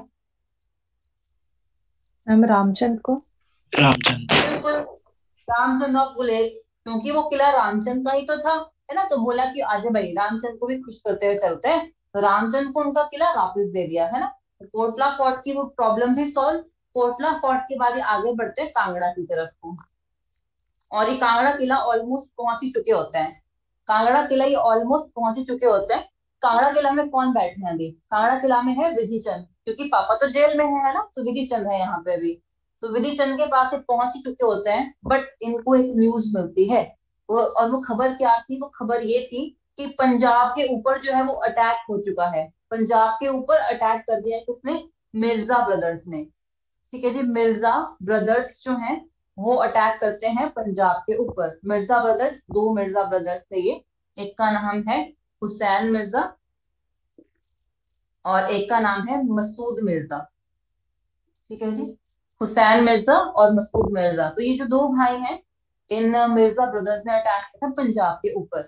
S3: मैम रामचंद्र को।
S2: रामचंद्र।
S1: बिल्कुल, रामचंद्र ऑफ गुलेर, क्योंकि वो किला रामचंद्र का ही तो था, है ना। तो बोला कि आजा भाई रामचंद्र को भी खुश करते हुए चलते हैं, तो रामचंद्र को उनका किला वापस दे दिया, है ना। तो कोटला फोर्ट की वो प्रॉब्लम थी सॉल्व। कोटला फोर्ट के बाद ये आगे बढ़ते हैं कांगड़ा की तरफ को, और ये कांगड़ा किला ऑलमोस्ट पहुंच ही चुके होते हैं। कांगड़ा किला ये ऑलमोस्ट पहुंच ही चुके होते हैं। कांगड़ा किला में कौन बैठे हैं अभी? कांगड़ा किला में है विधि चंद, क्योंकि पापा तो जेल में है है ना, तो विधि चंद है यहाँ पे अभी। तो विधि चंद के पास ये पहुंच ही चुके होते हैं, बट इनको एक न्यूज मिलती है। वो, और वो खबर क्या थी? वो खबर ये थी कि पंजाब के ऊपर जो है वो अटैक हो चुका है। पंजाब के ऊपर अटैक कर दिया है किसने? मिर्जा ब्रदर्स ने। ठीक है जी, मिर्जा ब्रदर्स जो हैं वो अटैक करते हैं पंजाब के ऊपर। मिर्जा ब्रदर्स, दो मिर्जा ब्रदर्स थे ये, एक का नाम है हुसैन मिर्जा और एक का नाम है मसूद मिर्जा। ठीक है जी, हुसैन मिर्जा और मसूद मिर्जा। तो ये जो दो भाई हैं, इन मिर्जा ब्रदर्स ने अटैक किया था पंजाब के ऊपर।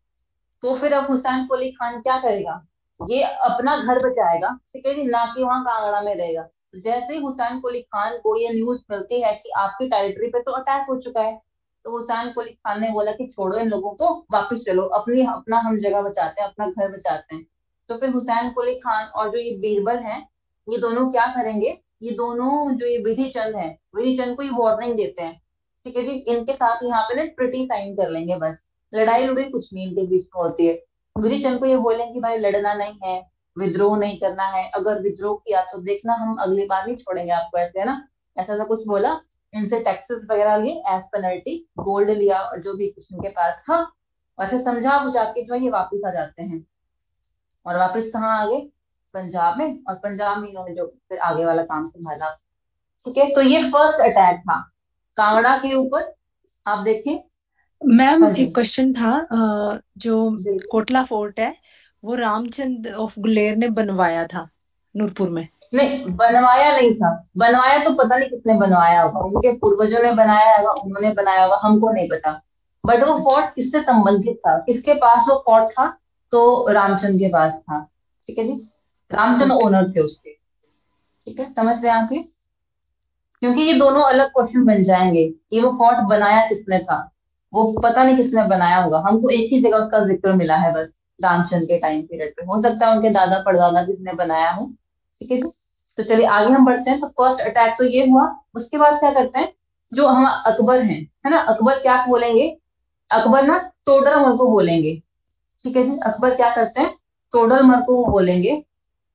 S1: तो फिर अब हुसैन कुली खान क्या करेगा, ये अपना घर बचाएगा, ठीक है जी, ना कि वहां कांगड़ा में रहेगा। तो जैसे ही हुसैन कुली खान को ये न्यूज मिलती है कि आपकी टेरिटरी पे तो अटैक हो चुका है, तो हुसैन कुली खान ने बोला कि छोड़ो इन लोगों को, वापस चलो, अपनी अपना हम जगह बचाते हैं, अपना घर बचाते हैं। तो फिर हुसैन कुली खान और जो ये बीरबल हैं, ये दोनों क्या करेंगे, ये दोनों जो ये विधि चंद है, विधि चंद को ये वार्निंग देते हैं, ठीक है जी, इनके साथ यहाँ पे ना ट्रिटी साइन कर लेंगे बस, लड़ाई लुड़ाई कुछ नहीं इनके बीच में होती है। गुरु चंद को ये बोलेंगे कि भाई लड़ना नहीं है, विद्रोह नहीं करना है, अगर विद्रोह किया तो देखना हम अगली बार नहीं छोड़ेंगे आपको, ऐसे है ना, ऐसा ऐसा कुछ बोला। इनसे टैक्सेस वगैरह लिए एज पेनल्टी, गोल्ड लिया और जो भी कुछ उनके पास था, और फिर समझा बुझा के जो है ये वापिस आ जाते हैं। और वापिस कहाँ आ गए, पंजाब में, और पंजाब में इन्होंने जो फिर आगे वाला काम संभाला। ठीक है, तो ये फर्स्ट अटैक था कांगड़ा के ऊपर, आप देखें।
S2: मैम
S1: हाँ जी,
S2: एक क्वेश्चन था, अ, जो
S1: बिल्कुल।
S2: कोटला फोर्ट है वो रामचंद ऑफ गुलेर ने बनवाया था नूरपुर में।
S1: नहीं, बनवाया नहीं था, बनवाया तो पता नहीं किसने बनवाया होगा, उनके पूर्वजों ने बनाया होगा, उन्होंने बनाया होगा, हमको नहीं पता। बट वो फोर्ट किससे संबंधित था, किसके पास वो फोर्ट था, तो रामचंद्र के पास था। ठीक है जी, रामचंद्र
S2: ओके।
S1: ओनर थे उसके। ठीक है, समझ रहे हैं आप ये, क्योंकि ये दोनों अलग क्वेश्चन बन जाएंगे कि वो फोर्ट बनाया किसने था, वो पता नहीं किसने बनाया होगा, हमको एक ही जगह उसका जिक्र मिला है बस, रामचंद्र के टाइम पीरियड पे, हो सकता है उनके दादा परदादा किसने बनाया हो। ठीक है जी, तो चलिए आगे हम बढ़ते हैं। तो फर्स्ट अटैक तो ये हुआ, उसके बाद क्या करते हैं, जो हम अकबर हैं, है ना, अकबर क्या बोलेंगे, अकबर ना तोडरमल को बोलेंगे। ठीक है जी, अकबर क्या करते हैं, तोडरमल को बोलेंगे,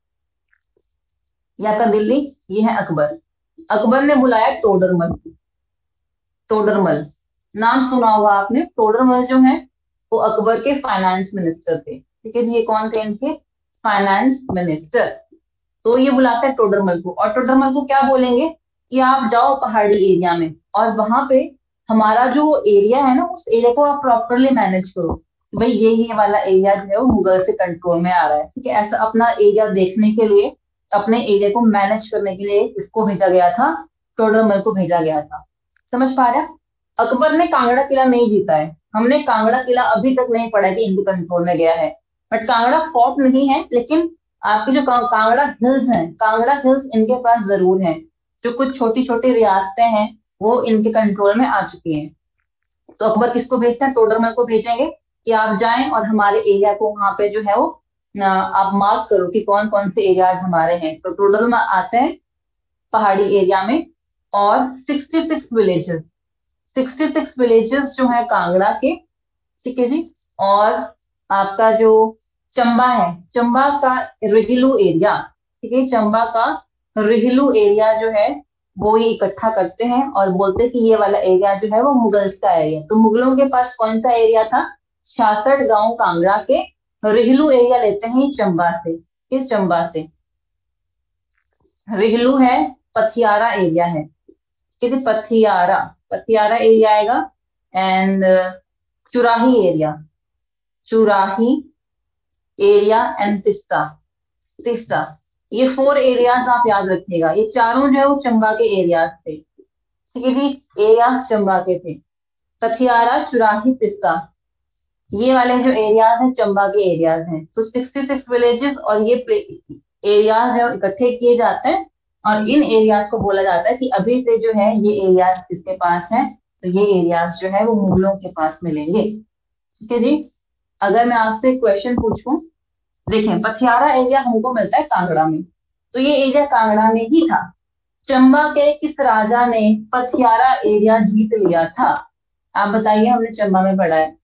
S1: या तो दिल्ली, ये है अकबर। अकबर ने बुलाया टोडरमल को, टोडरमल नाम सुना होगा आपने, टोडरमल जो है वो अकबर के फाइनेंस मिनिस्टर थे। ठीक है जी, ये कौन थे इनके, फाइनेंस मिनिस्टर। तो ये बुलाता है टोडरमल को, और टोडरमल को क्या बोलेंगे कि आप जाओ पहाड़ी एरिया में, और वहां पे हमारा जो एरिया है ना, उस एरिया को आप प्रॉपरली मैनेज करो। भाई ये ये वाला एरिया जो है वो मुगल से कंट्रोल में आ रहा है, ठीक है, ऐसा अपना एरिया देखने के लिए, अपने एरिया को मैनेज करने के लिए इसको भेजा गया था, टोडरमल को भेजा गया था। समझ पा रहे हैं? अकबर ने कांगड़ा किला नहीं जीता है, हमने कांगड़ा किला अभी तक नहीं पढ़ा कि इनके कंट्रोल में गया है, बट कांगड़ा फोर्ट नहीं है, लेकिन आपके जो का, कांगड़ा हिल्स हैं, कांगड़ा हिल्स इनके पास जरूर हैं, जो कुछ छोटी छोटी रियासतें हैं वो इनके कंट्रोल में आ चुकी हैं। तो अकबर किसको भेजते हैं, टोडरमल को भेजेंगे कि आप जाएं और हमारे एरिया को वहां पे जो है वो अ, आप मार्क करो कि कौन कौन से एरियाज हमारे हैं। तो टोडरमल आते हैं पहाड़ी एरिया में, और sixty six villages, sixty six villages जो है कांगड़ा के, ठीक है जी, और आपका जो चंबा है, चंबा का रिहिलू एरिया, ठीक है, चंबा का रिहिलू एरिया जो है वो ये इकट्ठा करते हैं और बोलते हैं कि ये वाला एरिया जो है वो मुगल्स का एरिया। तो मुगलों के पास कौन सा एरिया था, छियासठ गांव कांगड़ा के, रिहिलू एरिया लेते हैं ये चंबा से, ये चंबा से। रिहिलू है, पथियारा एरिया है, ठीक है, पथियारा, पथियारा एरिया आएगा, and Churahi area, Churahi area, and Tista, Tista, ये फोर एरियाज आप याद रखिएगा, ये चारों जो है वो चंबा के एरियाज थे। ठीक है जी, एरियाज चंबा के थे, कथियारा, चुराही, तिस्ता, ये वाले जो एरियाज हैं चंबा के एरियाज हैं। तो सिक्सटी सिक्स विलेजेस और ये एरियाज जो इकट्ठे किए जाते हैं, और इन एरियाज को बोला जाता है कि अभी से जो है ये एरियाज किसके पास है, तो ये एरियाज जो है वो मुगलों के पास मिलेंगे। ठीक है जी, अगर मैं आपसे क्वेश्चन पूछूं, देखें पथियारा एरिया हमको मिलता है कांगड़ा में, तो ये एरिया कांगड़ा में ही था। चंबा के किस राजा ने पथियारा एरिया जीत लिया था, आप बताइए, हमने चंबा में पढ़ा है,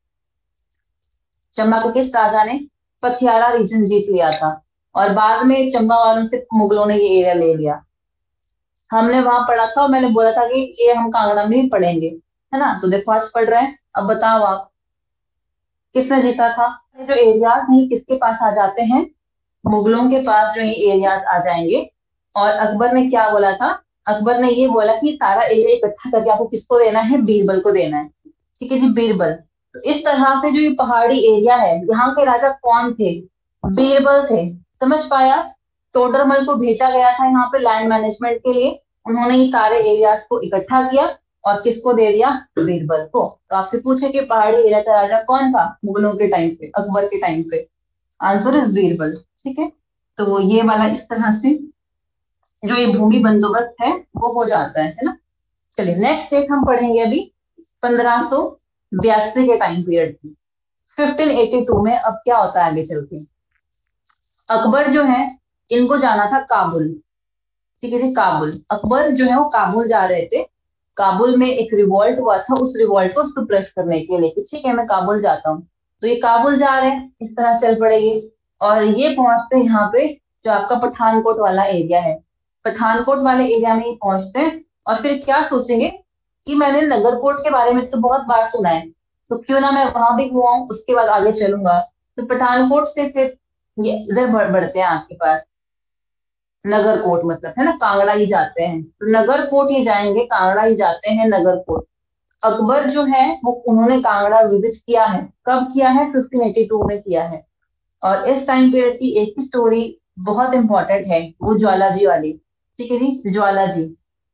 S1: चंबा के किस राजा ने पथियारा रीजन जीत लिया था, और बाद में चंबा वालों से मुगलों ने ये एरिया ले लिया। हमने वहां पढ़ा था, और मैंने बोला था कि ये हम कांगड़ा में ही पढ़ेंगे, है ना, तो देखो आज पढ़ रहे हैं। अब बताओ आप, किसने जीता था, ये जो एरियाज नहीं किसके पास आ जाते हैं, मुगलों के पास जो ये एरियाज आ जाएंगे। और अकबर ने क्या बोला था, अकबर ने ये बोला कि सारा एरिया इकट्ठा करके आपको किसको देना है, बीरबल को देना है। ठीक है जी, बीरबल, तो इस तरह से जो ये पहाड़ी एरिया है, यहाँ के राजा कौन थे? बीरबल थे। समझ पाया? तोडरमल को भेजा गया था यहाँ पे लैंड मैनेजमेंट के लिए। उन्होंने ये सारे एरियाज को इकट्ठा किया और किसको दे दिया? बीरबल को। तो आपसे पूछे कि पहाड़ी एरिया का राजा कौन था मुगलों के टाइम पे, अकबर के टाइम पे? Answer is Birbal. ठीक है, तो ये वाला इस तरह से जो ये भूमि बंदोबस्त है वो हो जाता है है ना। चलिए नेक्स्ट डेट हम पढ़ेंगे अभी पंद्रह सौ बयासी के टाइम पीरियड की। फिफ्टीन एटी टू में अब क्या होता है आगे चल के? अकबर जो है, इनको जाना था काबुल। ठीक है जी, काबुल। अकबर जो है वो काबुल जा रहे थे। काबुल में एक रिवॉल्ट हुआ था, उस रिवॉल्ट को सुप्रेस करने के लिए कि ठीक है मैं काबुल जाता हूँ। तो ये काबुल जा रहे हैं, इस तरह चल पड़ेगी और ये पहुंचते हैं यहाँ पे जो आपका पठानकोट वाला एरिया है। पठानकोट वाले एरिया में ये पहुंचते हैं और फिर क्या सोचेंगे कि मैंने नगरकोट के बारे में तो बहुत बार सुना है, तो क्यों ना मैं वहां भी हुआ हूँ, उसके बाद आगे चलूंगा। तो पठानकोट से फिर ये इधर बढ़ बढ़ते हैं आपके पास नगरकोट, मतलब है ना कांगड़ा ही जाते हैं। तो नगरकोट ही जाएंगे, कांगड़ा ही जाते हैं नगरकोट। अकबर जो है वो उन्होंने कांगड़ा विजिट किया है। कब किया है? फिफ्टीन एटी टू में किया है। और इस टाइम पीरियड की एक ही स्टोरी बहुत इंपॉर्टेंट है, वो ज्वाला जी वाली। ठीक है जी, ज्वाला जी।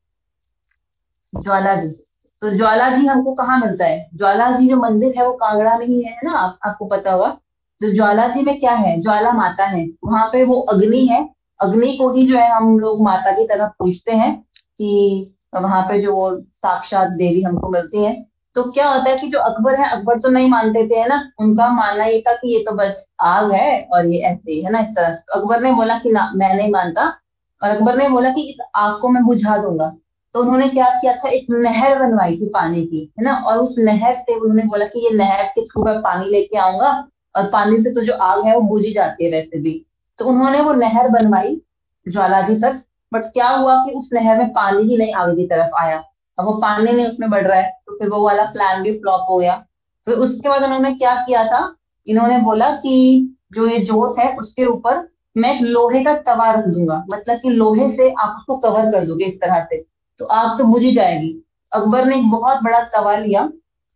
S1: ज्वाला जी, तो ज्वाला जी हमको कहाँ मिलता है? ज्वाला जी जो मंदिर है वो कांगड़ा में ही है है ना, आप, आपको पता होगा। तो ज्वाला जी में क्या है? ज्वाला माता है, वहां पे वो अग्नि है। अग्नि को ही जो है हम लोग माता की तरफ पूजते हैं कि वहां पे जो वो साक्षात देवी हमको मिलती है। तो क्या होता है कि जो अकबर है, अकबर तो नहीं मानते थे है ना, उनका मानना ये था कि ये तो बस आग है और ये ऐसे ही है ना इस तरह। तो अकबर ने बोला कि ना मैं नहीं मानता, और अकबर ने बोला कि इस आग को मैं बुझा दूंगा। तो उन्होंने क्या किया था, एक नहर बनवाई थी पानी की है ना, और उस नहर से उन्होंने बोला कि ये नहर के थ्रू मैं पानी लेके आऊंगा और पानी से तो जो आग है वो बुझी जाती है वैसे भी। तो उन्होंने वो नहर बनवाई ज्वाला जी तक। बट क्या हुआ कि उस नहर में पानी ही नहीं आगे की तरफ आया। अब वो पानी नहीं उसमें बढ़ रहा है, तो फिर वो वाला प्लान भी फ्लॉप हो गया। फिर उसके बाद उन्होंने क्या किया था, इन्होंने बोला कि जो ये जोत है उसके ऊपर मैं एक लोहे का तवा रख दूंगा, मतलब कि लोहे से आप उसको कवर कर दोगे इस तरह से, तो आग तो बुझ ही जाएगी। अकबर ने एक बहुत बड़ा तवा लिया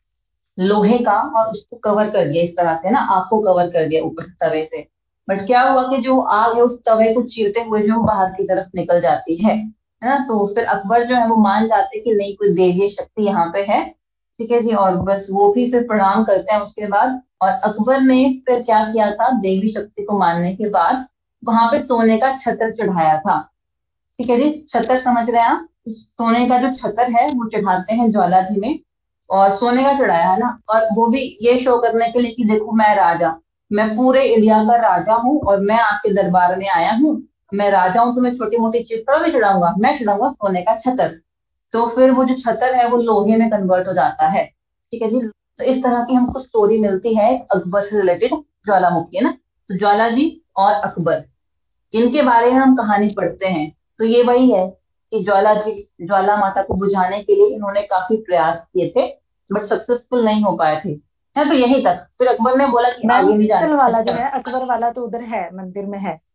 S1: लोहे का और उसको कवर कर दिया इस तरह से ना, आग को कवर कर दिया ऊपर से तवे से। बट क्या हुआ कि जो आग है उस तवे को चीरते हुए जो बाहर की तरफ निकल जाती है है ना। तो फिर अकबर जो है वो मान जाते कि नहीं, कोई देवीय शक्ति यहाँ पे है। ठीक है जी, और बस वो भी फिर प्रणाम करते हैं उसके बाद। और अकबर ने फिर क्या किया था, देवी शक्ति को मानने के बाद वहां पे सोने का छत्र चढ़ाया था। ठीक है जी, छतर समझ रहे हैं आप? तो सोने का जो छतर है वो चढ़ाते हैं ज्वाला जी में, और सोने का चढ़ाया है ना, और वो भी ये शो करने के लिए कि देखो मैं राजा, मैं पूरे इंडिया का राजा हूँ और मैं आपके दरबार में आया हूँ। मैं राजा हूँ तो मैं छोटी मोटी चीज थोड़ा भी चढ़ाऊंगा, मैं चढ़ाऊंगा सोने का छतर। तो फिर वो जो छतर है वो लोहे में कन्वर्ट हो जाता है। ठीक है जी, तो इस तरह की हमको स्टोरी मिलती है अकबर से रिलेटेड, ज्वालामुखी है ना। तो ज्वाला जी और अकबर, इनके बारे में हम कहानी पढ़ते हैं। तो ये वही है कि ज्वाला जी, ज्वाला माता को बुझाने के लिए इन्होंने काफी प्रयास किए थे, बट सक्सेसफुल नहीं हो पाए थे। है तो यही तक, फिर अकबर ने बोला कि
S2: मैम
S1: आगे नहीं
S2: पीतल
S1: जाना।
S2: वाला जो
S1: अच्छा।
S2: है, अकबर वाला तो उधर है, मंदिर में है।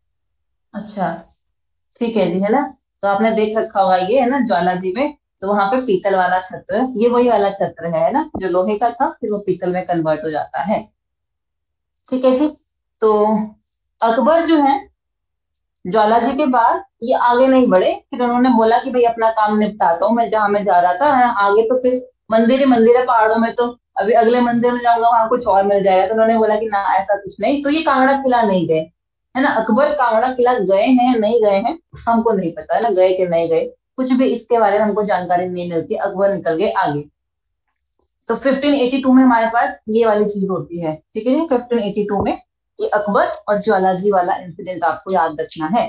S1: अच्छा, ठीक है जी, है ना। तो आपने देख रखा होगा ये है ना ज्वाला जी में, तो वहां पे पीतल वाला छत्र, ये वही वाला छत्र है ना जो लोहे का था, फिर वो पीतल में कन्वर्ट हो जाता है। ठीक है जी। तो अकबर जो है ज्वाला जी के बाद ये आगे नहीं बढ़े, फिर उन्होंने बोला कि भाई अपना काम निपटाता हूँ मैं, जहां मैं जा रहा था है, आगे तो फिर मंदिर ही मंदिर है पहाड़ों में, तो अभी अगले मंदिर में जाऊंगा वहां कुछ और मिल जाएगा। तो उन्होंने बोला कि ना ऐसा कुछ नहीं, तो ये कांगड़ा किला नहीं गए है ना। अकबर कांगड़ा किला गए हैं नहीं गए हैं हमको नहीं पता है ना, गए कि नहीं गए, कुछ भी इसके बारे में हमको जानकारी नहीं मिलती। अकबर निकल गए आगे। तो फिफ्टीन एटी टू में हमारे पास ये वाली चीज होती है। ठीक है जी, फिफ्टीन एटी टू में ये अकबर और ज्वाला जी वाला इंसिडेंट आपको याद रखना है।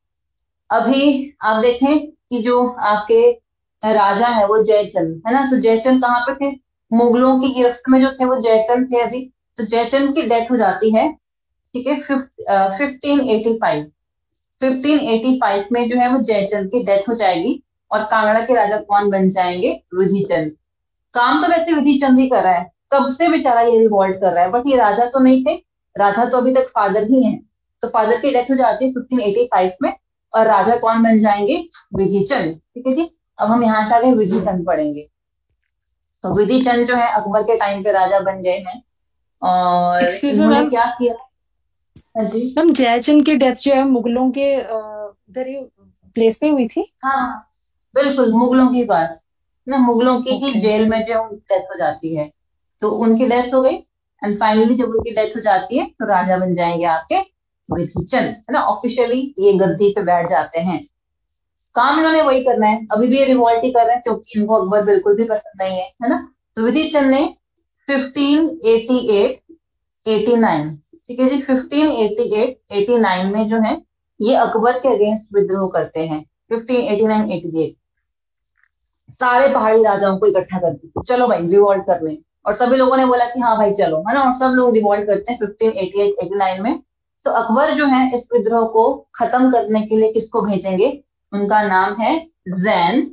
S1: अभी आप देखें कि जो आपके राजा है वो जयचंद है ना, तो जयचंद कहाँ पे थे? मुगलों की गिरफ्त में जो थे वो जयचंद थे अभी। तो जयचंद की डेथ हो जाती है। ठीक है, fifteen eighty five. Fifteen eighty five में जो है वो जयचंद की डेथ हो जाएगी और कांगड़ा के राजा कौन बन जाएंगे? विधिचंद। काम तो वैसे विधिचंद ही कर रहा है, कब से बेचारा ये रिवॉल्ट कर रहा है, बट ये राजा तो नहीं थे, राजा तो अभी तक फादर ही हैं। तो फादर की डेथ हो जाती है फिफ्टीन एटी फाइव में, और राजा कौन बन जाएंगे? विधिचंद। ठीक है जी, अब हम यहाँ से आगे विधिचंद पढ़ेंगे। तो विधि चंद जो है अकबर के टाइम पे राजा बन गए हैं। और
S2: एक्सक्यूज मी
S1: इन्होंने
S2: मैम।
S1: क्या किया। हाँ जी।
S2: मैम जयचंद की डेथ जो है मुगलों के अ, उधर ही प्लेस पे हुई थी।
S1: हाँ हाँ, बिल्कुल मुगलों के पास ना, मुगलों की ही
S2: ओके।
S1: जेल में जो डेथ हो जाती है। तो उनकी डेथ हो गई। एंड फाइनली जब उनकी डेथ हो जाती है तो राजा बन जाएंगे आपके विधि चंद, है ना। ऑफिशियली ये गद्दी पे बैठ जाते हैं। काम इन्होंने वही करना है, अभी भी ये रिवॉल्ट ही कर रहे हैं क्योंकि इनको अकबर बिल्कुल भी पसंद नहीं है, है ना। तो विधि चंद ने fifteen eighty eight eighty nine, ठीक है जी, fifteen eighty eight eighty nine में जो है ये अकबर के अगेंस्ट विद्रोह करते हैं। Fifteen eighty nine eighty eight सारे पहाड़ी राजाओं को इकट्ठा करके चलो भाई रिवॉल्ट कर लें। और सभी लोगों ने बोला कि हाँ भाई चलो, है ना। और सब लोग रिवॉल्ट करते हैं fifteen eighty eight eighty nine में। तो अकबर जो है इस विद्रोह को खत्म करने के लिए किसको भेजेंगे, उनका नाम है जैन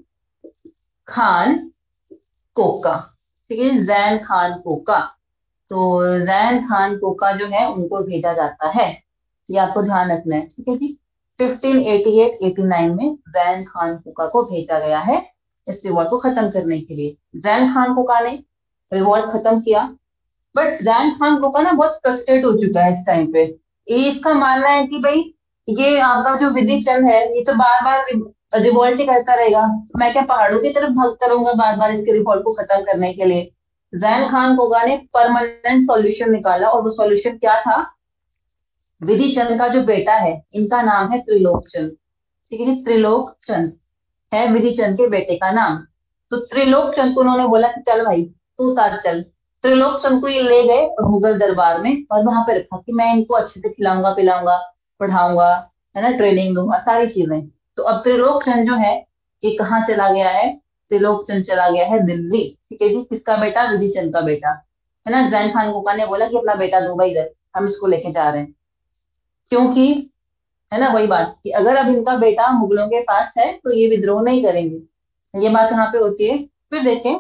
S1: खान कोका, ठीक है, जैन खान कोका। तो जैन खान कोका जो है उनको भेजा जाता है। ये आपको ध्यान रखना है, ठीक है जी। Fifteen eighty eight eighty nine में जैन खान कोका को भेजा गया है इस रिवॉल्ट को खत्म करने के लिए। जैन खान कोका ने रिवॉल्ट खत्म किया। बट जैन खान कोका ना बहुत फ्रस्ट्रेट हो चुका है इस टाइम पे। ये इसका मानना है कि भाई ये आपका जो विधि चंद है ये तो बार बार रिवॉल्ट ही करता रहेगा, तो मैं क्या पहाड़ों की तरफ भागता रहूंगा बार बार इसके रिवॉल्ट को खत्म करने के लिए। जैन खान कोका ने परमानेंट सॉल्यूशन निकाला और वो सॉल्यूशन क्या था। विधि चंद का जो बेटा है, इनका नाम है त्रिलोक चंद, ठीक है जी, त्रिलोक चंद है विधि चंद के बेटे का नाम। तो त्रिलोक चंद को उन्होंने बोला कि चल भाई तू साथ चल। त्रिलोक चंद को ये ले गए और मुगल दरबार में और वहां पे रखा कि मैं इनको अच्छे से खिलाऊंगा पिलाऊंगा, पढ़ाऊंगा, है ना, ट्रेनिंग दूंगा, सारी चीजें। तो अब त्रिलोक चंद जो है ये कहाँ चला गया है, त्रिलोक चंद चला गया है दिल्ली, ठीक है जी, किसका बेटा, विधि चंद का बेटा, है ना। जैन खान कोका ने बोला कि अपना बेटा दो भाई इधर, हम इसको लेके जा रहे हैं। क्योंकि, है ना, वही बात कि अगर अब इनका बेटा मुगलों के पास है तो ये विद्रोह नहीं करेंगे। ये बात कहाँ पे होती है, फिर देखें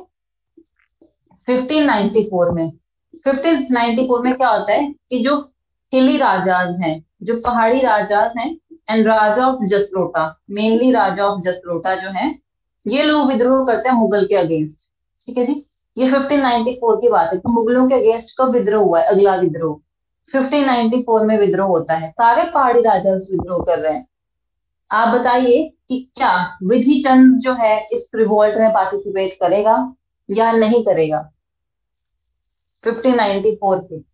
S1: फिफ्टीन नाइंटी फोर में। फिफ्टीन नाइंटी फोर में क्या होता है कि जो हिली राजाज हैं, जो पहाड़ी राजाज हैं, and raja of Jasrota, mainly raja of Jasrota जो है, ये लोग विद्रोह करते हैं मुगल के अगेंस्ट, ठीक है जी। ये फिफ्टीन नाइंटी फोर की बात है। तो मुगलों के अगेंस्ट कब विद्रोह हुआ है, अगला विद्रोह फिफ्टीन नाइंटी फोर में विद्रोह होता है। सारे पहाड़ी राजा विद्रोह कर रहे हैं। आप बताइए कि क्या विधि चंद जो है इस रिवॉल्ट में पार्टिसिपेट करेगा या नहीं करेगा, फिफ्टीन नाइंटी फोर के।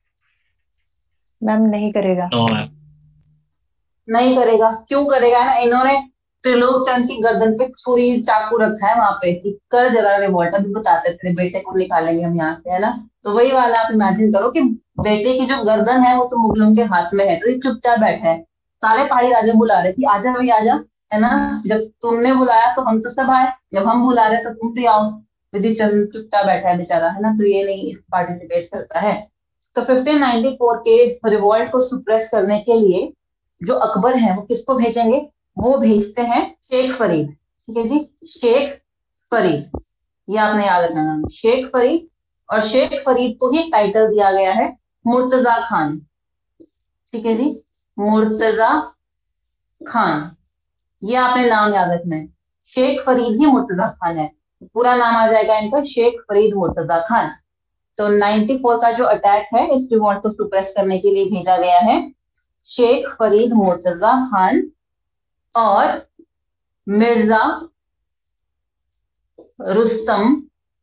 S2: मैम नहीं करेगा।
S3: No ma'am.
S1: नहीं करेगा, क्यों करेगा ना, इन्होंने त्रिलोक चंद की गर्दन पे छुरी चाकू रखा है वहां पे कि कर जरा रिवॉल्ट, अभी बताते हैं, तेरे बेटे को निकालेंगे हम यहाँ से, है ना। तो वही वाला आप इमेजिन करो कि बेटे की जो गर्दन है वो तो मुगलों के हाथ में है, तो ये चुपचाप बैठा है। सारे पहाड़ी राजा बुला रहे कि आजा भाई आजा, है ना। जब तुमने बुलाया तो हम तो सब आए, जब हम बुला रहे तो तुम भी आओ। विधि चंद चुपचाप बैठा है बेचारा, है ना, तो ये नहीं पार्टिसिपेट करता है। तो फिफ्टीन नाइंटी फोर के रिवॉल्ट को सुप्रेस करने के लिए जो अकबर है वो किसको भेजेंगे, वो भेजते हैं शेख फरीद, ठीक है जी, शेख फरीद। ये आपने याद रखना नाम, शेख फरीद। और शेख फरीद को ही टाइटल दिया गया है मुर्तजा खान, ठीक है जी, मुर्तजा खान। ये आपने नाम याद रखना है, शेख फरीद ही मुर्तजा खान है। पूरा नाम आ जाएगा इनका शेख फरीद मुर्तजा खान। तो नाइंटी फोर का जो अटैक है इस रिवॉल्ट को सुप्रेस करने के लिए भेजा गया है शेख फरीद मुर्तजा खान और मिर्जा रुस्तम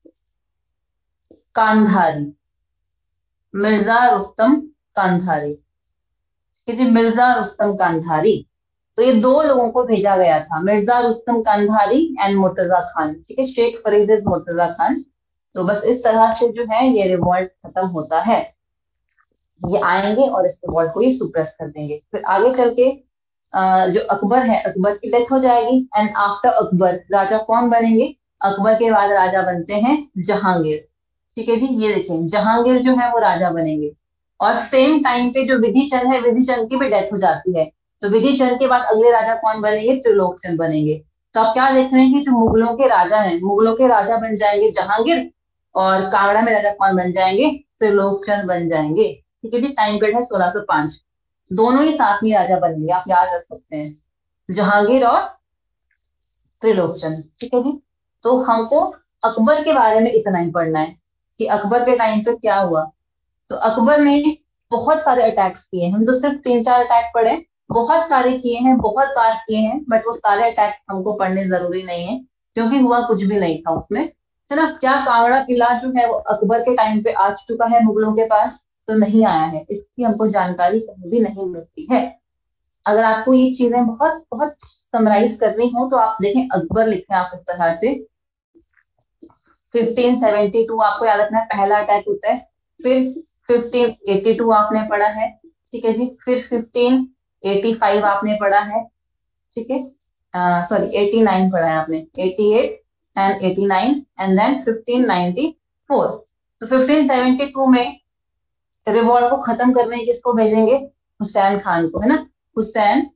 S1: कांधारी, मिर्जा रुस्तम कांधारी, ठीक है जी, मिर्जा रुस्तम कांधारी। तो ये दो लोगों को भेजा गया था, मिर्जा रुस्तम कांधारी एंड मुर्तजा खान, ठीक है, शेख फरीद इज मुर्तजा खान। तो बस इस तरह से जो है ये रिवॉल्ट खत्म होता है। ये आएंगे और इस रिवॉल्ट को ये सुप्रेस कर देंगे। फिर आगे चल के अ, जो अकबर है, अकबर की डेथ हो जाएगी एंड आफ्टर अकबर राजा कौन बनेंगे, अकबर के बाद राजा बनते हैं जहांगीर, ठीक है जी। ये देखें जहांगीर जो है वो राजा बनेंगे। और सेम टाइम पे जो विधि चंद है, विधि चंद की भी डेथ हो जाती है। तो विधि चंद के बाद अगले राजा कौन बनेंगे, त्रिलोक चंद बनेंगे। तो आप क्या देख रहे हैं कि जो मुगलों के राजा हैं, मुगलों के राजा बन जाएंगे जहांगीर, और कांगड़ा में राजा कौन बन जाएंगे, त्रिलोक चंद बन जाएंगे, ठीक है जी। टाइम पीरियड है सोलह सौ पांच। दोनों ही साथ में राजा बनेंगे, आप याद रख सकते हैं, जहांगीर और त्रिलोकचंद, ठीक है जी। तो हमको अकबर के बारे में इतना ही पढ़ना है कि अकबर के टाइम पे क्या हुआ। तो अकबर ने बहुत सारे अटैक्स किए, हम तो सिर्फ तीन चार अटैक पढ़े, बहुत सारे किए हैं, बहुत बार किए हैं, बट वो सारे अटैक हमको पढ़ने जरूरी नहीं है, क्योंकि हुआ कुछ भी नहीं था उसमें, है ना। क्या कांगड़ा किला जो है वो अकबर के टाइम पे आ चुका है मुगलों के पास? तो नहीं आया है, इसकी हमको जानकारी कहीं भी नहीं मिलती है। अगर आपको ये चीजें बहुत बहुत समराइज करनी हो तो आप देखें, अकबर लिखें आप इस तरह से, फिफ्टीन सेवेंटी टू आपको याद रखना है पहला अटैक होता है, फिर फिफ्टीन एटी टू आपने पढ़ा है, ठीक है जी, फिर फिफ्टीन एटी फाइव आपने पढ़ा है, ठीक है, सॉरी एटी नाइन पढ़ा है आपने, eighty eight and eighty nine, and then fifteen ninety four. तो फिफ्टीन सेवेंटी टू में रिवॉल्ट को खत्म करने किसको भेजेंगे? हुसैन खान को, है ना, हुसैन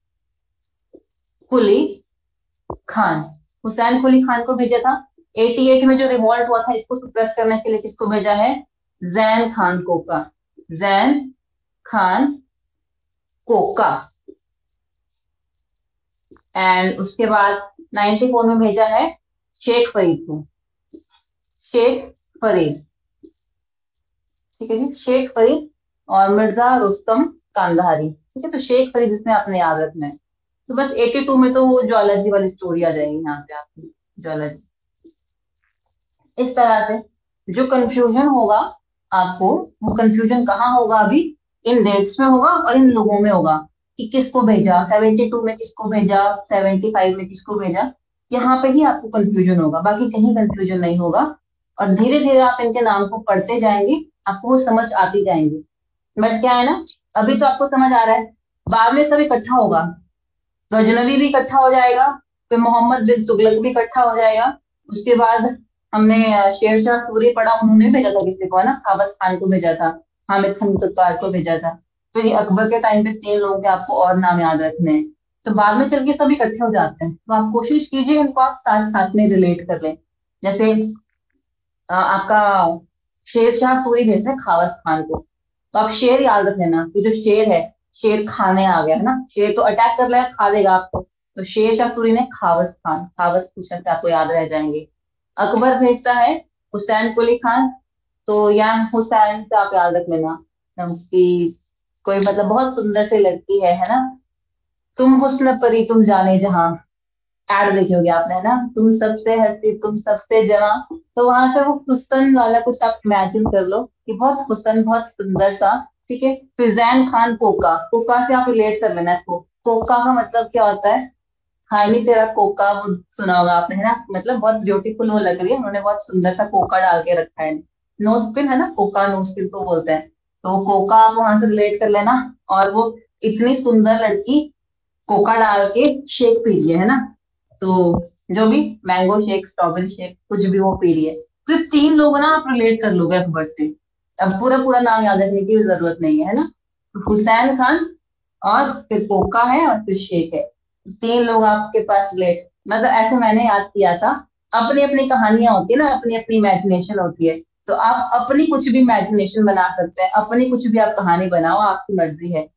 S1: कुली खान, हुसैन कुली खान को भेजा था। अठासी में जो रिवॉल्ट हुआ था इसको सुप्रेस करने के लिए किसको भेजा है? जैन खान कोका, जैन खान कोका। एंड उसके बाद नाइंटी फोर में भेजा है शेख फरीद को, शेख फरीद, ठीक है जी, शेख फरीद और मिर्जा रुस्तम कांधारी, ठीक है। तो शेख फरीद इसमें आपने याद रखना है। तो बस एटी टू में तो वो ज्वालाजी वाली स्टोरी आ जाएगी यहाँ पे आपकी, ज्वालाजी। इस तरह से जो कंफ्यूजन होगा आपको, वो कंफ्यूजन कहाँ होगा? अभी इन डेट्स में होगा और इन लोगों में होगा, कि किसको भेजा, सेवेंटी टू में किसको भेजा, सेवेंटी फाइव में किसको भेजा, यहाँ पे ही आपको कंफ्यूजन होगा, बाकी कहीं कंफ्यूजन नहीं होगा। और धीरे धीरे आप इनके नाम को पढ़ते जाएंगे, आपको वो समझ आती जाएंगी। बट क्या है ना, अभी तो आपको समझ आ रहा है, बाद में सब इकट्ठा होगा, गजनवी भी इकट्ठा हो जाएगा, फिर मोहम्मद बिन तुगलक भी इकट्ठा हो जाएगा। उसके बाद हमने अ, शेरशाह सूरी पढ़ा, उन्होंने भेजा था किसी को, है ना, खाबस खान को भेजा था, हामिद खान तुतार को भेजा था। तो ये अकबर के टाइम पे तीन लोगों के आपको और नाम याद रखने हैं। तो बाद में चल के सब इकट्ठे हो जाते हैं, तो आप कोशिश कीजिए इनको आप साथ साथ में रिलेट कर लें। जैसे अ, आपका शेरशाह सूरी भेजते हैं खावस खान को, तो आप शेर याद रख लेना कि जो शेर है, शेर खाने आ गया, है ना, शेर तो अटैक कर लेगा, खा देगा आपको। तो शेर शाह सूरी ने खावस खान, खावस पूछने से आपको याद रह जाएंगे। अकबर भेजता है हुसैन कुली खान, तो यहाँ हुसैन से आप याद रख लेना अम, कि कोई मतलब बहुत सुंदर सी लड़की है है ना, तुम हुस्न परी तुम जाने जहां, एड देखी होगी आपने, है ना, तुम सबसे हंसी तुम सबसे जवां। तो वहां से वो हुस्न वाला कुछ आप इमेजिन कर लो कि बहुत हुस्न, बहुत सुंदर सा, ठीक है। फिर जैन खान कोका, कोका से आप रिलेट कर लेना इसको, कोका का मतलब क्या होता है? हाँ, नहीं तेरा कोका, वो सुना होगा आपने, है ना, मतलब बहुत ब्यूटीफुल वो लग रही है, उन्होंने बहुत सुंदर सा कोका डाल के रखा है, नोज पिन, है ना, कोका नोज पिन तो बोलते हैं। तो वो कोका आप वहां से रिलेट कर लेना। और वो इतनी सुंदर लड़की कोका डाल के शेक पी रही है है ना, तो जो भी मैंगो शेक, स्ट्रॉबेरी शेक, कुछ भी वो पी रही है। तो ये तीन लोग ना आप रिलेट कर लोगे अकबर से। अब पूरा पूरा नाम याद रखने की जरूरत नहीं है है ना। तो हुसैन खान, और फिर कोका है, और फिर शेख है, तीन लोग आपके पास रिलेट, मतलब ऐसे मैंने याद किया था। अपनी अपनी कहानियां होती है ना, अपनी अपनी इमेजिनेशन होती है, तो आप अपनी कुछ भी इमेजिनेशन बना सकते हैं, अपनी कुछ भी आप कहानी बनाओ, आपकी मर्जी है।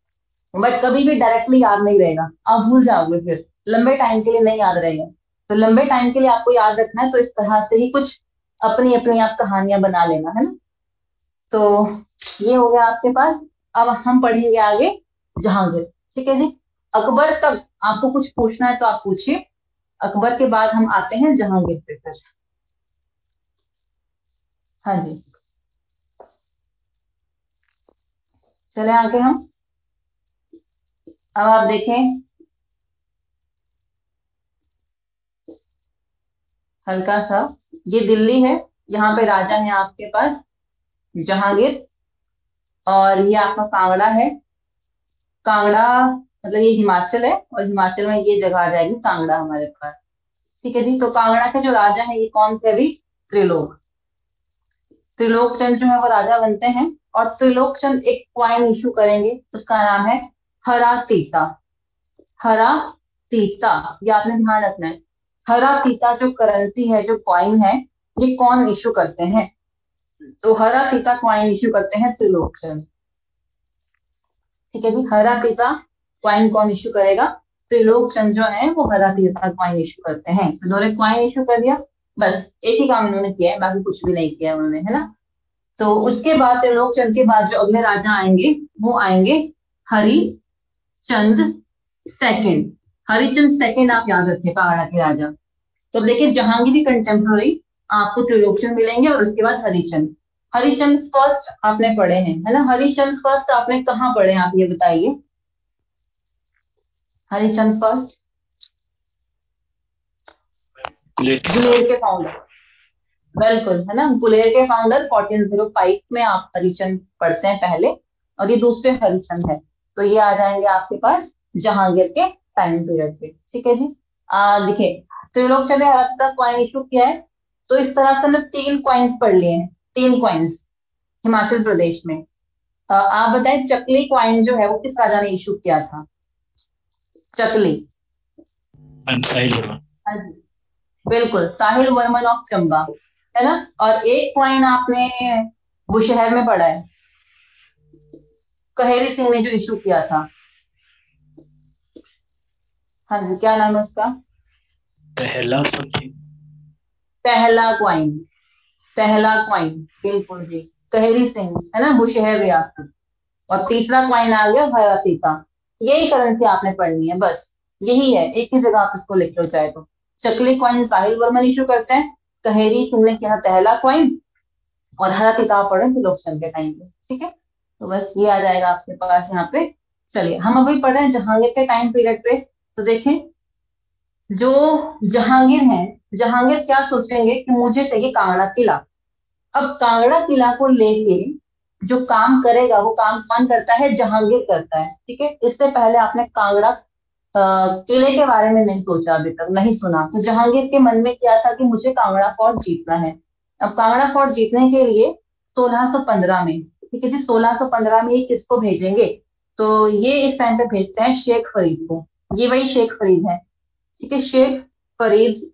S1: बट कभी भी डायरेक्टली याद नहीं रहेगा, आप भूल जाओगे, फिर लंबे टाइम के लिए नहीं याद रहेगा। तो लंबे टाइम के लिए आपको याद रखना है, तो इस तरह से ही कुछ अपनी अपनी आप कहानियां बना लेना, है ना। तो ये हो गया आपके पास। अब हम पढ़ेंगे आगे जहांगीर, ठीक है जी। अकबर तक आपको कुछ पूछना है तो आप पूछिए, अकबर के बाद हम आते हैं जहांगीर पे फिर। हाँ जी, चले आगे हम। अब आप देखें, हल्का सा, ये दिल्ली है, यहाँ पे राजा है आपके पास जहांगीर, और ये आपका कांगड़ा है। कांगड़ा मतलब ये हिमाचल है, और हिमाचल में ये जगह आ जाएगी कांगड़ा हमारे पास, ठीक है जी। तो कांगड़ा के जो राजा है ये कौन थे अभी? त्रिलोक, त्रिलोक चंद जो है वो राजा बनते हैं। और त्रिलोक चंद एक क्वाइन इशू करेंगे, उसका नाम है हरा तीता, हरा तीता, ये आपने ध्यान रखना है। हरा तीता जो करेंसी है, जो कॉइन है, ये कौन इशू करते हैं? तो हरा तीता क्वाइन इशू करते हैं त्रिलोक चंद, ठीक है जी। हरा तीता क्वाइन कौन इशू करेगा? त्रिलोक चंद जो है वो हरा तीता क्वाइन इशू करते हैं। तो उन्होंने क्वाइन इशू कर दिया। बस एक ही काम इन्होंने किया है, बाकी कुछ भी नहीं किया उन्होंने, है ना। तो उसके बाद त्रिलोकचंद के बाद जो अगले राजा आएंगे वो आएंगे हरिचंद सेकंड। हरिचंद सेकंड आप याद रखिए, कांगड़ा के राजा। तो अब देखिए जहांगीर कंटेम्प्रेरी आपको त्रिलोकचंद मिलेंगे और उसके बाद हरिचंद। हरिचंद फर्स्ट आपने पढ़े हैं, है ना। हरिचंद फर्स्ट आपने कहाँ पढ़े हैं, आप ये बताइए। हरिचंद फर्स्ट
S3: गुलेर के
S1: गुलेर
S3: साथ।
S1: के फाउंडर, बिल्कुल, है ना। गुलेर के फाउंडर फोर्टीन जीरो फाइव में आप हरिचंद पढ़ते हैं पहले, और ये दूसरे हरिचंद है। तो ये आ जाएंगे आपके पास जहांगीर के टाइम पीरियड पे, ठीक है जी। आ देखिए, त्रिलोकचंद ने अब तक कॉइन इशू किया है, तो इस तरह से हमने तीन कॉइन्स पढ़ लिए हैं, तीन कॉइन्स हिमाचल प्रदेश में। आ, आप बताएं चकली कॉइन जो है वो किस राजा ने इशू किया था, चकली।
S3: साहिल वर्मा।
S1: हाँ जी, बिल्कुल, साहिल वर्मन ऑफ चंबा, है ना। और एक कॉइन आपने बुशहर में पढ़ा है, कहेरी सिंह ने जो इशू किया था। हाँ जी, क्या नाम है उसका?
S3: पहला समथिंग।
S1: पहला क्वाइन, पहला क्वाइन, बिल्कुल जी, कहेरी सिंह, है ना, बुशहर रियासत। और तीसरा क्वाइन आ गया भैरती का। यही करेंसी आपने पढ़नी है, बस यही है, एक ही जगह आप इसको लिख लो चाहे तो। चकली क्वाइन साहिल वर्मन इशू करते हैं, कहेरी सिंह ने किया पहला क्वाइन, और हरा किताब पढ़े थे लोकसन के टाइम पे, ठीक है। तो बस ये आ जाएगा आपके पास यहाँ पे। चलिए हम अभी पढ़ रहे हैं जहांगीर के टाइम पीरियड पे। तो देखें, जो जहांगीर हैं, जहांगीर क्या सोचेंगे कि मुझे चाहिए कांगड़ा किला। अब कांगड़ा किला को लेके जो काम करेगा वो काम कौन करता है, जहांगीर करता है, ठीक है। इससे पहले आपने कांगड़ा अ, किले के बारे में नहीं सोचा, अभी तक नहीं सुना। तो जहांगीर के मन में क्या था कि मुझे कांगड़ा फोर्ट जीतना है। अब कांगड़ा फोर्ट जीतने के लिए सोलह सौ पंद्रह में, ठीक है जी, सोलह सौ पंद्रह में ये किसको भेजेंगे, तो ये इस टाइम पे भेजते हैं शेख फरीद को। ये वही शेख फरीद है, ठीक है, शेख फरीद।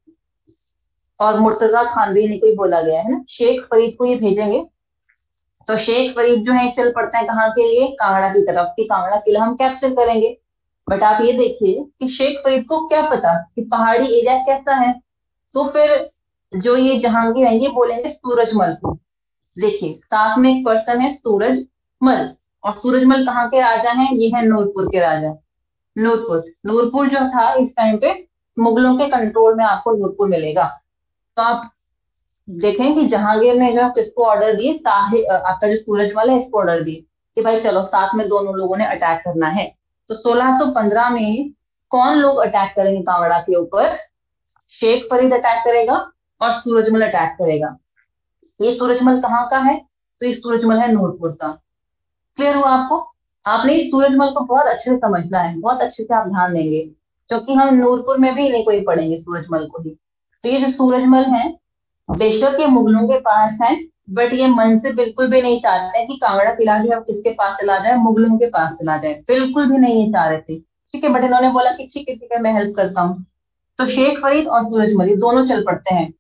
S1: और मुर्तजा खान भी इन्हीं को ही बोला गया है ना, शेख फरीद को ये भेजेंगे। तो शेख फरीद जो है चल पड़ते हैं कहाँ के लिए, कांगड़ा की तरफ, कि कांगड़ा किला हम कैप्चर करेंगे। बट आप ये देखिए कि शेख फरीद को क्या पता कि पहाड़ी एरिया कैसा है। तो फिर जो ये जहांगीर है ये बोलेंगे सूरजमल को। देखिए साथ में एक पर्सन है सूरजमल, और सूरजमल कहाँ के राजा हैं, ये है नूरपुर के राजा। नूरपुर, नूरपुर जो था इस टाइम पे मुगलों के कंट्रोल में आपको नूरपुर मिलेगा। तो आप देखें कि जहांगीर ने जो किसको ऑर्डर दिए, साहिब आपका जो सूरजमल है इसको ऑर्डर दिए कि भाई चलो साथ में दोनों लोगों ने अटैक करना है। तो सोलह सौ पंद्रह में कौन लोग अटैक करेंगे कांगड़ा के ऊपर, शेख फरीद अटैक करेगा और सूरजमल अटैक करेगा। ये सूरजमल कहाँ का है, तो ये सूरजमल है नूरपुर का। क्लियर हुआ आपको? आपने इस सूरजमल को बहुत अच्छे से समझना है, बहुत अच्छे से आप ध्यान देंगे, क्योंकि हम नूरपुर में भी इन्हीं को ही पढ़ेंगे, सूरजमल को ही। तो ये जो सूरजमल है बेशक ये मुगलों के पास है, बट ये मन से बिल्कुल भी नहीं चाहते हैं कि कांगड़ा किला जो है वो किसके पास चला जाए, मुगलों के पास चला जाए, बिल्कुल भी नहीं ये चाह रहे थे, ठीक है। बट इन्होंने बोला कि ठीक है ठीक है मैं हेल्प करता हूँ। तो शेख फरीद और सूरजमल ये दोनों चल पड़ते हैं,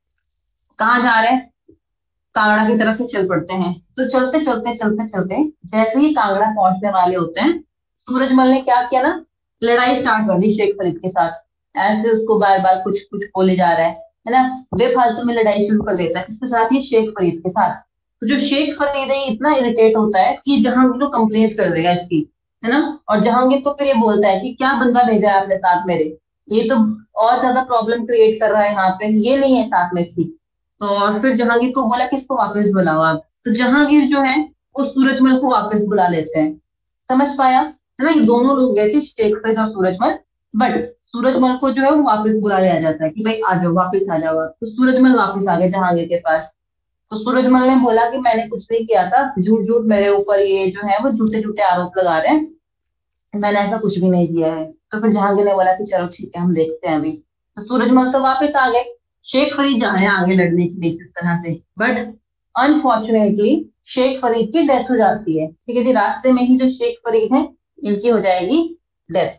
S1: कहाँ जा रहे हैं, कांगड़ा की तरफ से चल पड़ते हैं। तो चलते चलते चलते चलते जैसे ही कांगड़ा पहुंचने वाले होते हैं, सूरजमल ने क्या किया ना, लड़ाई स्टार्ट कर दी शेख फरीद के साथ। ऐसे उसको बार बार कुछ कुछ बोले जा रहा है है ना, बेफालतू में लड़ाई शुरू कर देता है, किसके साथ, ही शेख फरीद के साथ। तो जो शेख फरीद है ये इतना इरिटेट होता है कि जहांगीर को कंप्लेंट कर देगा इसकी, है ना। और जहांगीर तो फिर ये बोलता है कि क्या बंदा भेजा है आपने साथ मेरे, ये तो और ज्यादा प्रॉब्लम क्रिएट कर रहा है यहाँ पे, ये नहीं है साथ में ठीक। तो और फिर जहांगीर को बोला कि इसको वापस बुलाओ आप। तो जहांगीर जो है उस सूरजमल को वापस बुला लेते हैं। समझ पाया, है ना, ये दोनों लोग गए थे शेख फरीद और सूरजमल, बट सूरजमल को जो है वो वापस बुला लिया जाता है कि भाई आ जाओ, वापस आ जाओ आप। तो सूरजमल वापस आ गए जहांगीर के पास। तो सूरजमल ने बोला कि मैंने कुछ नहीं किया था, झूठ झूठ मेरे ऊपर ये जो है वो झूठे झूठे आरोप लगा रहे हैं, मैंने ऐसा कुछ भी नहीं किया है। तो फिर जहांगीर ने बोला कि चलो ठीक है हम देखते हैं अभी। तो सूरजमल तो वापस आ गए, शेख फरीद जा रहे हैं आगे लड़ने के लिए इस तरह से। बट अनफॉर्चुनेटली शेख फरीद की डेथ हो जाती है, ठीक है जी, रास्ते में ही जो शेख फरीद है इनकी हो जाएगी डेथ।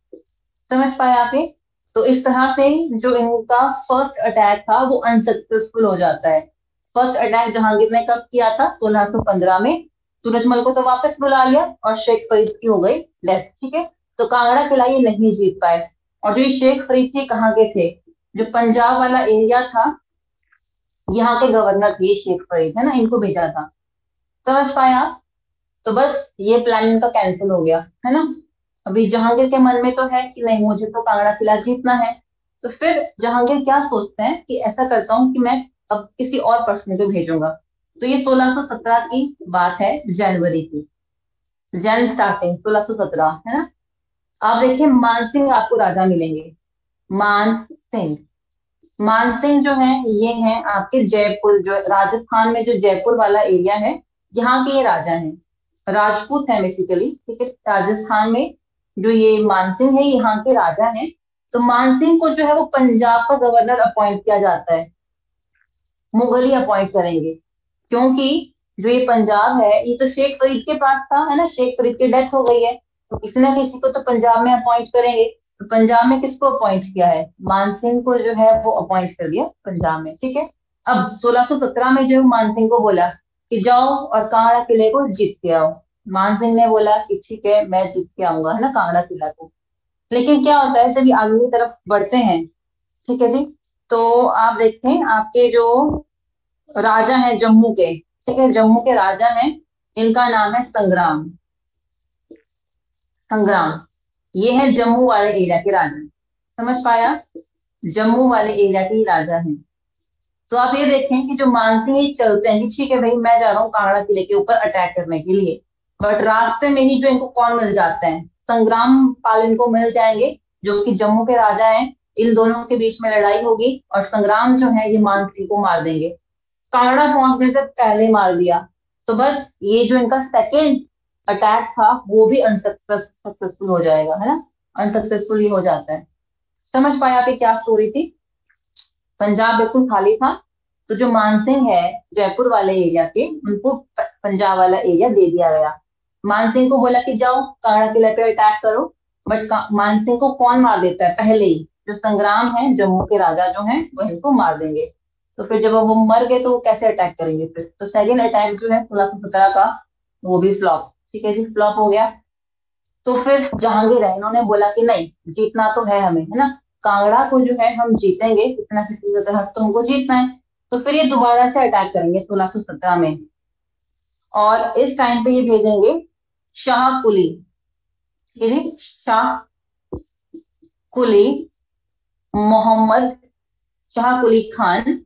S1: समझ पाए आप ये? तो इस तरह से जो इनका फर्स्ट अटैक था वो अनसक्सेसफुल हो जाता है। फर्स्ट अटैक जहांगीर ने कब किया था, सोलह सौ पंद्रह में। सूरजमल को तो वापस बुला लिया और शेख फरीद की हो गई डेथ, ठीक है। तो कांगड़ा किला ये नहीं जीत पाए। और जो ये शेख फरीद के कहाँ के थे, जो पंजाब वाला एरिया था यहाँ के गवर्नर थे शेख फरीद, है ना, इनको भेजा था। समझ पाया आप? तो बस ये प्लान इनका कैंसिल हो गया, है ना। अभी जहांगीर के मन में तो है कि नहीं, मुझे तो कांगड़ा किला जीतना है। तो फिर जहांगीर क्या सोचते हैं कि ऐसा करता हूँ कि मैं अब किसी और पर्सन को भेजूंगा। तो ये सोलह सौ सत्रह की बात है, जनवरी की, जन स्टार्टिंग सोलह सौ सत्रह, है ना। आप देखिए मानसिंह आपको राजा मिलेंगे। मान सिंह, मान सिंह जो है ये है आपके जयपुर, जो राजस्थान में जो जयपुर वाला एरिया है, यहाँ के ये राजा हैं। राजपूत है बेसिकली, ठीक है। राजस्थान में जो ये मानसिंह है, यहाँ के राजा हैं। तो मानसिंह को जो है वो पंजाब का गवर्नर अपॉइंट किया जाता है, मुगल ही अपॉइंट करेंगे। क्योंकि जो ये पंजाब है ये तो शेख फरीद के पास था, है ना, शेख फरीद की डेथ हो गई है, तो किसी ना किसी को तो पंजाब में अपॉइंट करेंगे। तो पंजाब में किसको अपॉइंट किया है? मानसिंह को जो है वो अपॉइंट कर दिया पंजाब में, ठीक है। अब सोलह सौ सत्रह में जो मानसिंह को बोला कि जाओ और कांगड़ा किले को जीत के आओ। मानसिंह ने बोला कि ठीक है, मैं जीत के आऊंगा, है ना, कांगड़ा किला को। लेकिन क्या होता है जब ये आगे की तरफ बढ़ते हैं, ठीक है जी, तो आप देखते हैं आपके जो राजा हैं जम्मू के, ठीक है, जम्मू के राजा हैं, इनका नाम है संग्राम। संग्राम, ये है जम्मू वाले एरिया के राजा। समझ पाया? जम्मू वाले एरिया के ही राजा हैं। तो आप ये देखें कि जो मानसिंह ये चलते हैं कि ठीक है भाई, मैं जा रहा हूँ कांगड़ा किले के ऊपर अटैक करने के लिए, बट रास्ते में ही जो इनको कौन मिल जाते हैं? संग्राम पाल इनको मिल जाएंगे, जो कि जम्मू के राजा हैं। इन दोनों के बीच में लड़ाई होगी और संग्राम जो है ये मानसिंह को मार देंगे। कांगड़ा पहुंचने से पहले मार दिया। तो बस ये जो इनका सेकेंड अटैक था वो भी अनसक्सेसफुल हो जाएगा, है ना, अनसक्सेसफुल ही हो जाता है। समझ पाया कि क्या स्टोरी थी? पंजाब बिल्कुल खाली था, तो जो मानसिंह है जयपुर वाले एरिया के, उनको प- पंजाब वाला एरिया दे दिया गया। मानसिंह को बोला कि जाओ कांगड़ा किले पे अटैक करो, बट मानसिंह को कौन मार देता है पहले ही? जो संग्राम है, जम्मू के राजा जो हैं वो इनको मार देंगे। तो फिर जब वो मर गए तो वो कैसे अटैक करेंगे फिर? तो सेकेंड अटैक जो है सोलह सौ सत्रह का, वो भी फ्लॉप, ठीक है जी, फ्लॉप हो गया। तो फिर जहांगीर है, इन्होंने बोला कि नहीं, जीतना तो है हमें, है ना, कांगड़ा को जो है हम जीतेंगे, किसी ना किसी भी तरह से तो हमको जीतना है। तो फिर ये दोबारा से अटैक करेंगे सोलह सौ सत्रह में, और इस टाइम पे ये भेजेंगे शाह कुली, ठीक है जी, शाह कुली मोहम्मद, शाह कुली खान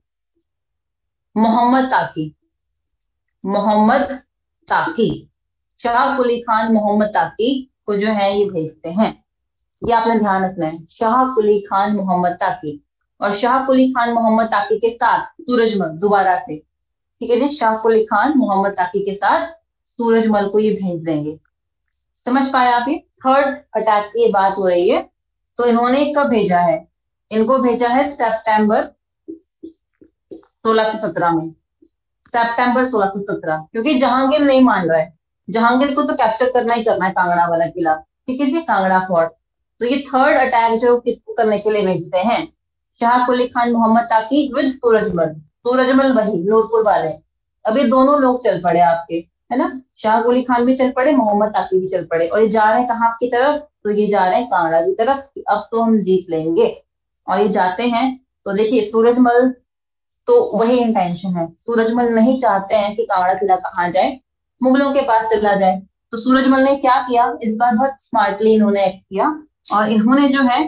S1: मोहम्मद ताकी, मोहम्मद ताकी, शाह कुली खान मोहम्मद ताकी को जो है ये भेजते हैं। ये आपने ध्यान रखना है, शाह कुली खान मोहम्मद ताकी। और शाह कुली खान मोहम्मद ताकी के साथ सूरजमल दोबारा से, ठीक है जी, शाह कुली खान मोहम्मद ताकी के साथ सूरजमल को ये भेज देंगे। समझ पाए आप? ये थर्ड अटैक की बात हो रही है। तो इन्होंने कब भेजा है? इनको भेजा है सितंबर सोलह सौ सत्रह में, सितंबर सोलह सौ सत्रह, क्योंकि जहांगीर नहीं मान रहा है। जहांगीर को तो कैप्चर करना ही करना है कांगड़ा वाला किला, ठीक है जी, कांगड़ा फोर्ट। तो ये थर्ड अटैक जो किसको करने के लिए भेजते हैं? शाह कुली खान मोहम्मद ताकी विद सूरजमल, सूरजमल वही नूरपुर वाले। अभी दोनों लोग चल पड़े आपके, है ना, शाह कुली खान भी चल पड़े, मोहम्मद ताकी भी चल पड़े, और ये जा रहे हैं कहाँ की तरफ? तो ये जा रहे हैं कांगड़ा की तरफ कि अब तो हम जीत लेंगे। और ये जाते हैं तो देखिए सूरजमल, तो वही इंटेंशन है, सूरजमल नहीं चाहते हैं कि कांगड़ा किला कहाँ जाए, मुगलों के पास चला जाए। तो सूरजमल ने क्या किया इस बार? बहुत स्मार्टली इन्होंने एक्ट किया, और इन्होंने जो है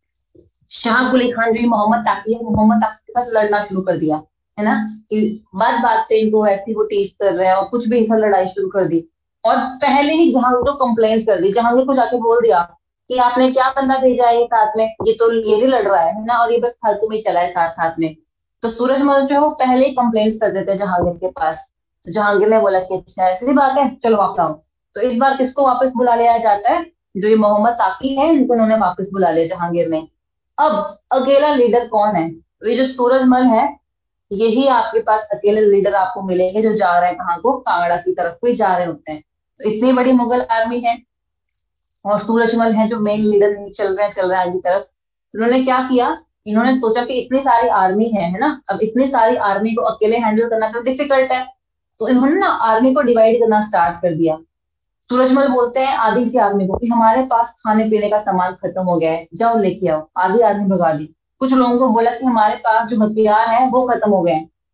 S1: शाह कुली खान जो मोहम्मद ताकी है, मोहम्मद ताकी के साथ लड़ना शुरू कर दिया, है ना, कि बात बात पे इनको ऐसी वो टीज कर रहे हैं और कुछ भी इनका लड़ाई शुरू कर दी। और पहले ही जहांगीर को कंप्लेंट कर दी, जहांगीर को जाके बोल दिया कि आपने क्या बंदा भेजा है ये साथ में, ये तो ये भी लड़ रहा है ना, और ये बस फालतू में चला है साथ साथ में। तो सूरजमल जो है वो पहले ही कंप्लेंट कर देते हैं जहांगीर के पास। तो जहांगीर ने बोला कि अच्छा ऐसी बात है, चलो वापस आओ। तो इस बार किसको वापस बुला लिया जाता है? जो ये मोहम्मद ताकी है इनको उन्होंने वापस बुला लिया जहांगीर ने। अब अकेला लीडर कौन है? तो ये जो सूरजमल है, यही आपके पास अकेले लीडर आपको मिलेंगे जो जा रहे हैं कहाँ को? कांगड़ा की तरफ को ही जा रहे होते हैं। तो इतनी बड़ी मुगल आर्मी है और सूरजमल है जो मेन लीडर नहीं चल रहे हैं, चल रहे हैं आगे की तरफ। तो उन्होंने क्या किया? इन्होंने सोचा कि इतनी सारी आर्मी है है ना, अब इतनी सारी आर्मी को अकेले हैंडल करना तो डिफिकल्ट है। तो इन्होंने ना आर्मी को डिवाइड करना स्टार्ट कर दिया। सूरजमल बोलते हैं आधी सी आर्मी को कि हमारे पास खाने पीने का सामान खत्म हो गया है, जाओ लेके आओ। आधी आर्मी भगा दी। कुछ लोगों को बोला कि हमारे पास जो हथियार है वो खत्म हो गए हैं,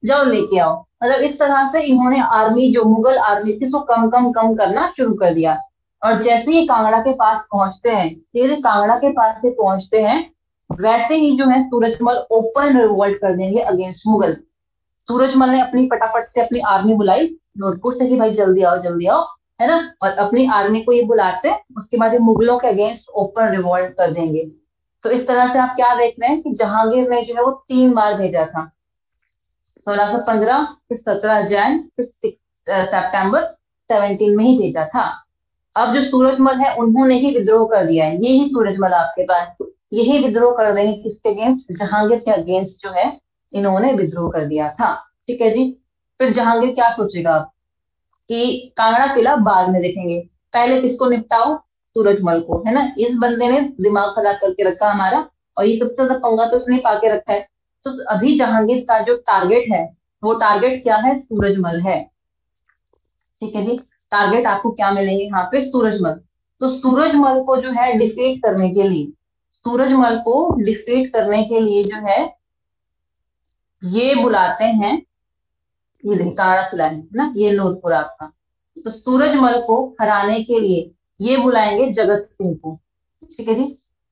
S1: जाओ लेके आओ। मतलब इस तरह से इन्होंने आर्मी, जो मुगल आर्मी थी, तो कम कम कम करना शुरू कर दिया। और जैसे ही कांगड़ा के पास पहुंचते हैं, धीरे कांगड़ा के पास से पहुंचते हैं, वैसे ही जो है सूरजमल ओपन रिवोल्ट कर देंगे अगेंस्ट मुगल। सूरजमल ने अपनी फटाफट से अपनी आर्मी बुलाई नूरपुर से कि भाई जल्दी आओ जल्दी आओ, है ना। और अपनी आर्मी को ये बुलाते हैं, उसके बाद ये मुगलों के अगेंस्ट ओपन रिवोल्ट कर देंगे। तो इस तरह से आप क्या देख रहे हैं कि जहांगीर ने जो है वो तीन बार भेजा था, सोलह सौ पंद्रह, फिर सत्रह जैन, फिर सितंबर सेवनटीन में ही भेजा था। अब जो सूरजमल है उन्होंने ही विद्रोह कर दिया है, ये ही सूरजमल आपके पास, यही विद्रोह कर देंगे किसके अगेंस्ट, जहांगीर के अगेंस्ट जो है इन्होंने विद्रोह कर दिया था। ठीक है जी। फिर जहांगीर क्या सोचेगा कि कांगड़ा किला बाद में देखेंगे, पहले किसको निपटाओ, सूरजमल को, है ना। इस बंदे ने दिमाग खराब करके रखा हमारा, और ये सबसे ज्यादा पंगा तो उसने पाके रखा है। तो अभी जहांगीर का जो टारगेट है, वो टारगेट क्या है, सूरजमल है। ठीक है जी। टारगेट आपको क्या मिलेंगे यहाँ पे, सूरजमल। तो सूरजमल को जो है डिफीट करने के लिए, सूरजमल को डिफीट करने के लिए जो है ये बुलाते हैं, ये देखिए कांगड़ा किला है ना, ये नूरपुर आपका। तो सूरजमल को हराने के लिए ये बुलाएंगे जगत सिंह को। ठीक है जी,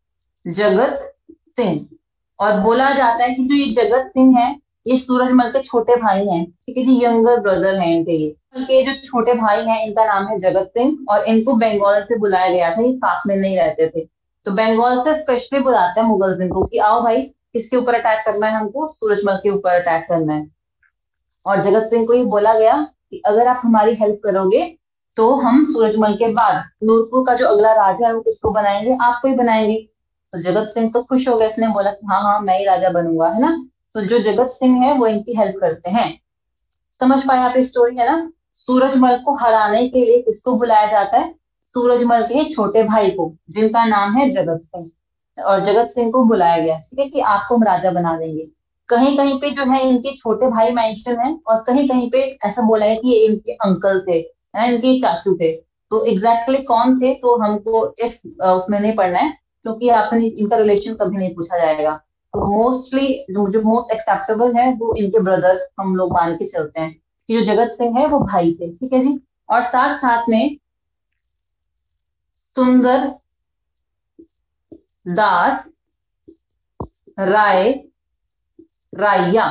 S1: जगत सिंह। और बोला जाता है कि जो ये जगत सिंह है, ये सूरजमल के छोटे भाई हैं। ठीक है जी, यंगर ब्रदर हैं इनके। ये इनके जो छोटे भाई हैं, इनका नाम है जगत सिंह, और इनको बंगाल से बुलाया गया था, ये साथ में नहीं रहते थे। तो बंगाल से स्पेशली बुलाते हैं मुगल सिंह को कि आओ भाई, किसके ऊपर अटैक करना है, हमको सूरजमल के ऊपर अटैक करना है। और जगत सिंह को ये बोला गया कि अगर आप हमारी हेल्प करोगे तो हम सूरजमल के बाद नूरपुर का जो अगला राजा है वो किसको बनाएंगे, आपको ही बनाएंगे। तो जगत सिंह तो खुश हो गए, इसने बोला कि हाँ हाँ मैं ही राजा बनूंगा, है ना। तो जो जगत सिंह है वो इनकी हेल्प करते हैं। समझ पाए आप स्टोरी, है ना। सूरजमल को हराने के लिए किसको बुलाया जाता है, सूरजमल के छोटे भाई को, जिनका नाम है जगत सिंह। और जगत सिंह को बुलाया गया, ठीक है, कि आपको हम राजा बना देंगे। कहीं कहीं पे जो है इनके छोटे भाई मेंशन है, और कहीं कहीं पे ऐसा बोला है कि ये इनके अंकल थे, है, इनके चाचू थे। तो एग्जैक्टली exactly कौन थे तो हमको इस अ, उसमें नहीं पढ़ना है, क्योंकि आपने इनका रिलेशन कभी नहीं पूछा जाएगा। तो मोस्टली जो जो मोस्ट एक्सेप्टेबल है वो इनके ब्रदर हम लोग मान के चलते हैं कि जो जगत सिंह है वो भाई थे। ठीक है जी। और साथ साथ में सुंदर दास राय राइया,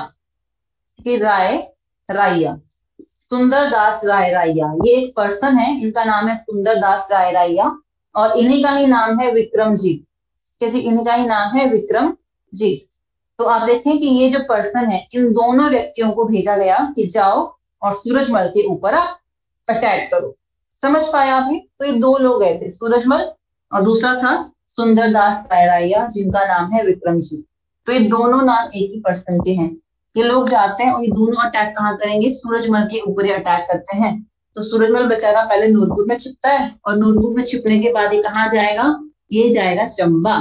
S1: कि राय राइया, सुंदर दास राय राइया, ये एक पर्सन है, इनका नाम है सुंदर दास राय राइया। और इन्हीं का ही नाम है विक्रमजीत, क्योंकि इन्हीं का ही नाम है विक्रमजीत। तो आप देखें कि ये जो पर्सन है, इन दोनों व्यक्तियों को भेजा गया कि जाओ और सूरजमल के ऊपर आप अटैक करो। समझ पाए आपने। तो ये दो लोग गए थे, सूरजमल, और दूसरा था सुंदरदास रायराइया, जिनका नाम है विक्रमजीत। तो ये दोनों नाम एक ही पर्सन के हैं। ये लोग जाते हैं और ये दोनों अटैक कहाँ करेंगे, सूरजमल के ऊपर ही अटैक करते हैं। तो सूरजमल बेचारा पहले नूरपुर में छिपता है, और नूरपुर में छिपने के बाद ये कहाँ जाएगा, ये जाएगा चंबा,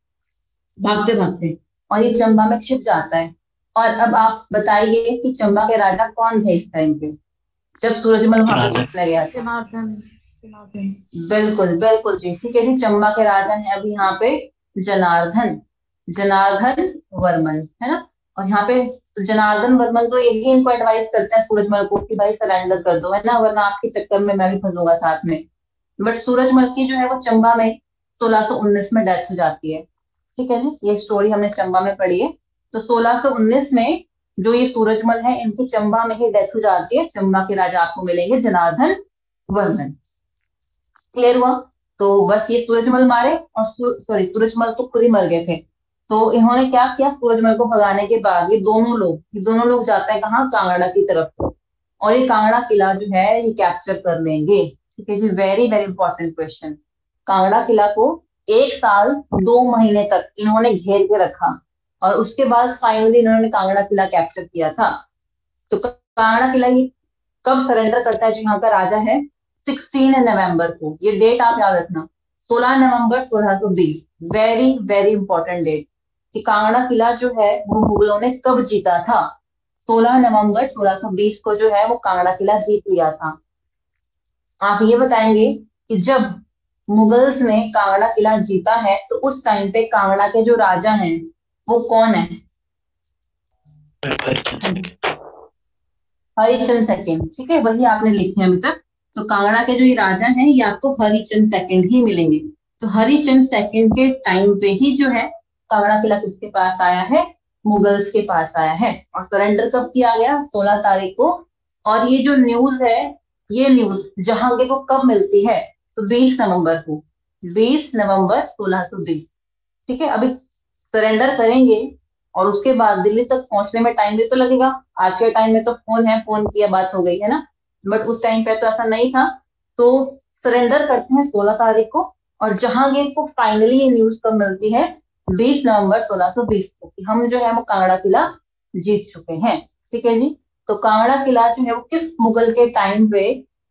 S1: भागते भागते, और ये चंबा में छिप जाता है। और अब आप बताइए कि चंबा के राजा कौन थे इस टाइम पे, जब सूरजमल वहां पे
S3: जनार्दन।
S1: छिपने गया था।
S2: जनार्दन। जनार्दन।
S1: बिल्कुल बिल्कुल जी, ठीक है जी। चंबा के राजा है अभी यहाँ पे जनार्दन, जनार्दन वर्मन, है ना। और यहाँ पे तो जनार्दन वर्मन तो यही इनको एडवाइस करते हैं सूरजमल को कि भाई सरेंडर कर दो, है ना, वरना आपके चक्कर में मैं भी फंसूंगा साथ में। बट सूरजमल की जो है वो चंबा में सोलह सौ उन्नीस में डेथ हो जाती है। ठीक है जी, ये स्टोरी हमने चंबा में पढ़ी है। तो सोलह सौ उन्नीस में जो ये सूरजमल है, इनकी चंबा में ही डेथ हो जाती है। चंबा के राजा आपको मिलेंगे जनार्दन वर्मन। क्लियर हुआ। तो बस ये सूरजमल मारे, और सॉरी सूरजमल तो खुद ही मर गए थे। तो इन्होंने क्या किया, सूरजमल को भगाने के बाद ये दोनों लोग ये दोनों लोग जाते हैं कहाँ, कांगड़ा की तरफ। और ये कांगड़ा किला जो है ये कैप्चर कर लेंगे। ठीक है जी, very very important question. Kangra किला को एक साल दो महीने तक इन्होंने घेर के रखा, और उसके बाद फाइनली इन्होंने कांगड़ा किला कैप्चर किया था। तो कांगड़ा किला ये कब सरेंडर करता है, जो यहाँ का राजा है, सोलह नवंबर को। ये डेट आप याद रखना, सोलह नवंबर सोलह सौ बीस, वेरी वेरी इंपॉर्टेंट डेट, कि कांगड़ा किला जो है वो मुगलों ने कब जीता था। सोलह नवंबर सोलह सौ बीस को जो है वो कांगड़ा किला जीत लिया था। आप ये बताएंगे कि जब मुगल्स ने कांगड़ा किला जीता है तो उस टाइम पे कांगड़ा के जो राजा हैं वो कौन है।
S3: हरिचंद सेकंड।
S1: हरिचंद सेकंड, ठीक है, वही आपने लिखे हैं अभी तक। तो कांगड़ा के जो ये राजा हैं ये आपको हरिचंद सेकंड ही मिलेंगे। तो हरिचंद सेकंड के टाइम पे ही जो है कांगड़ा किला किसके पास आया है, मुगल्स के पास आया है। और सरेंडर कब किया गया, सोलह तारीख को। और ये जो न्यूज है, ये न्यूज जहांगीर को कब मिलती है, तो बीस नवंबर को, बीस नवंबर सोलह सौ बीस। ठीक है, अभी सरेंडर करेंगे और उसके बाद दिल्ली तक पहुंचने में टाइम भी तो लगेगा। आज के टाइम में तो फोन है, फोन की बात हो गई है ना, बट उस टाइम पे तो ऐसा नहीं था। तो सरेंडर करते हैं सोलह तारीख को, और जहांगीर को फाइनली ये न्यूज कब मिलती है, बीस नवंबर सोलह सौ बीस को, कि हम जो है वो कांगड़ा किला जीत चुके हैं। ठीक है जी। तो कांगड़ा किला जो है वो किस मुगल के टाइम पे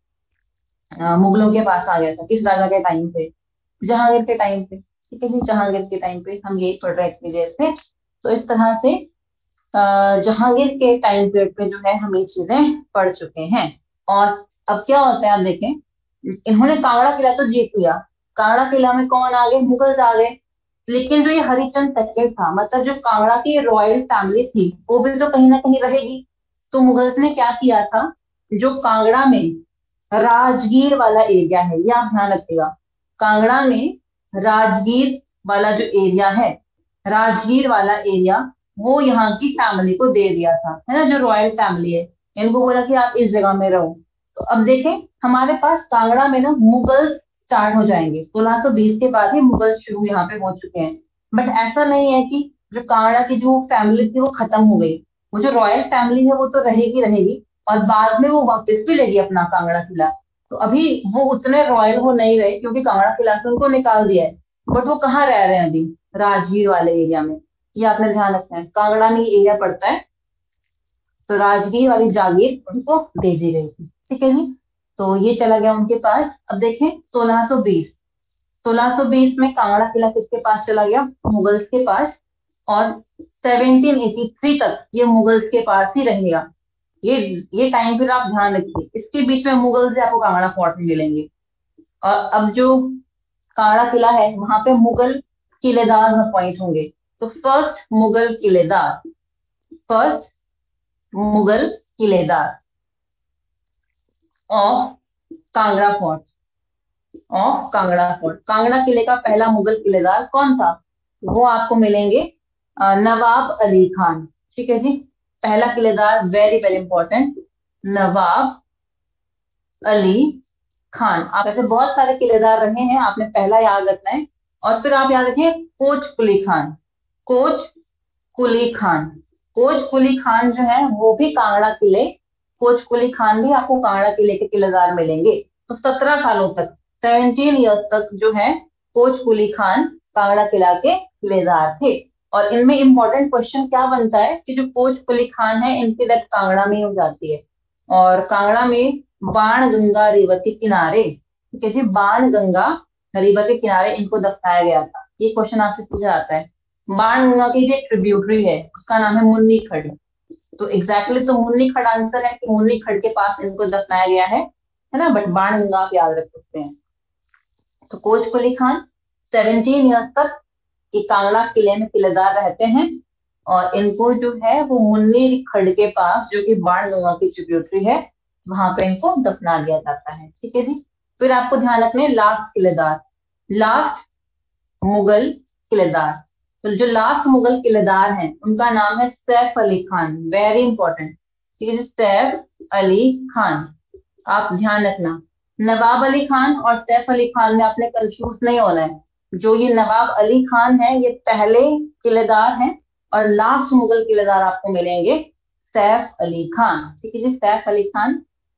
S1: अ, मुगलों के पास आ गया था, किस राजा के टाइम पे, जहांगीर के टाइम पे। ठीक है जी, जहांगीर के टाइम पे हम ये पढ़ रहे थे जैसे। तो इस तरह से अ, जहांगीर के टाइम पीरियड पे जो है हम ये चीजें पढ़ चुके हैं। और अब क्या होता है, आप देखें, इन्होंने कांगड़ा किला तो जीत लिया, कांगड़ा किला में कौन आ गए, मुगल्स आ गए। लेकिन जो ये हरिचंद सेकंड था, मतलब जो कांगड़ा की रॉयल फैमिली थी, वो भी तो कहीं ना कहीं रहेगी। तो मुगल्स ने क्या किया था, जो कांगड़ा में राजगीर वाला एरिया है, ये आप ध्यान रखिएगा, कांगड़ा में राजगीर वाला जो एरिया है, राजगीर वाला एरिया, वो यहाँ की फैमिली को दे दिया था, है ना, जो रॉयल फैमिली है, इनको बोला कि आप इस जगह में रहो। तो अब देखें, हमारे पास कांगड़ा में ना मुगल्स स्टार्ट हो जाएंगे, सोलह सौ बीस के बाद ही मुगल शुरू यहाँ पे हो चुके हैं। बट ऐसा नहीं है कि जो कांगड़ा की जो फैमिली थी वो खत्म हो गई, वो जो रॉयल फैमिली है वो तो रहेगी रहेगी, और बाद में वो वापस भी लेगी अपना कांगड़ा किला। तो अभी वो उतने रॉयल वो नहीं रहे, क्योंकि कांगड़ा किला से उनको निकाल दिया है। बट वो कहाँ रह रहे हैं अभी, राजगीर वाले एरिया में। ये आपने ध्यान रखना है, कांगड़ा में ये एरिया पड़ता है, तो राजगीर वाली जागीर उनको दे दी गई थी। ठीक है जी। तो ये चला गया उनके पास। अब देखें सोलह सौ बीस, सोलह सौ बीस में कांगड़ा किला किसके पास चला गया, मुगल्स के पास। और सेवनटीन एटी थ्री तक ये मुगल्स के पास ही रहेगा। ये ये टाइम पीरियड आप ध्यान रखिए, इसके बीच में मुगल से आपको कांगड़ा फोर्ट में मिलेंगे। और अब जो कांगड़ा किला है वहां पे मुगल किलेदार अपॉइंट होंगे। तो फर्स्ट मुगल किलेदार, फर्स्ट मुगल किलेदार of Kangra fort, of Kangra fort, Kangra किले का पहला मुगल किलेदार कौन था, वो आपको मिलेंगे अ, नवाब अली खान। ठीक है जी, पहला किलेदार, very very important, Nawab Ali Khan. आप ऐसे बहुत सारे किलेदार रहे हैं, आपने पहला याद रखना है। और फिर आप याद रखिए कोच कुली खान, कोच कुली खान, कोच कुली खान जो है वो भी कांगड़ा किले, कोच कुली खान भी आपको कांगड़ा किले के किलेदार मिलेंगे। तो सत्रह सालों तक, सेवनटीन ईयर्स तक जो है कोच कुली खान कांगड़ा किला के किलेदार थे। और इनमें इंपॉर्टेंट क्वेश्चन क्या बनता है कि जो कोच कुली खान है इनकी डेथ कांगड़ा में ही हो जाती है, और कांगड़ा में बाण गंगा रिवर के किनारे, ठीक है जी, बाण गंगा रिवर के किनारे इनको दफनाया गया था। ये क्वेश्चन आपसे पूछा जाता है। बाण गंगा की जो ट्रिब्यूटरी है उसका नाम है मुन्नी खड़। तो एग्जैक्टली exactly तो मुन्नी खड़ आंसर है कि मुन्नी खड़ के पास इनको दफनाया गया है है ना, बट बाण गंगा आप याद रख सकते हैं। तो कोच कुली खान सेवनटीन ईयर्स तक ये कांगड़ा किले में किलेदार रहते हैं, और इनको जो है वो मुन्नी खड़ के पास, जो कि बाण गंगा की ट्रिब्यूटरी है, वहां पे इनको दफना दिया जाता है। ठीक है जी। फिर आपको ध्यान रखना है लास्ट किलेदार, लास्ट मुगल किलेदार। तो जो लास्ट मुगल किलेदार हैं उनका नाम है सैफ अली खान, वेरी इंपॉर्टेंट। ठीक है जी, सैफ अली खान, आप ध्यान रखना। नवाब अली खान और सैफ अली खान में आपने कंफ्यूज नहीं होना है। जो ये नवाब अली खान है ये पहले किलेदार हैं, और लास्ट मुगल किलेदार आपको मिलेंगे सैफ अली खान। ठीक है जी, सैफ अली खान,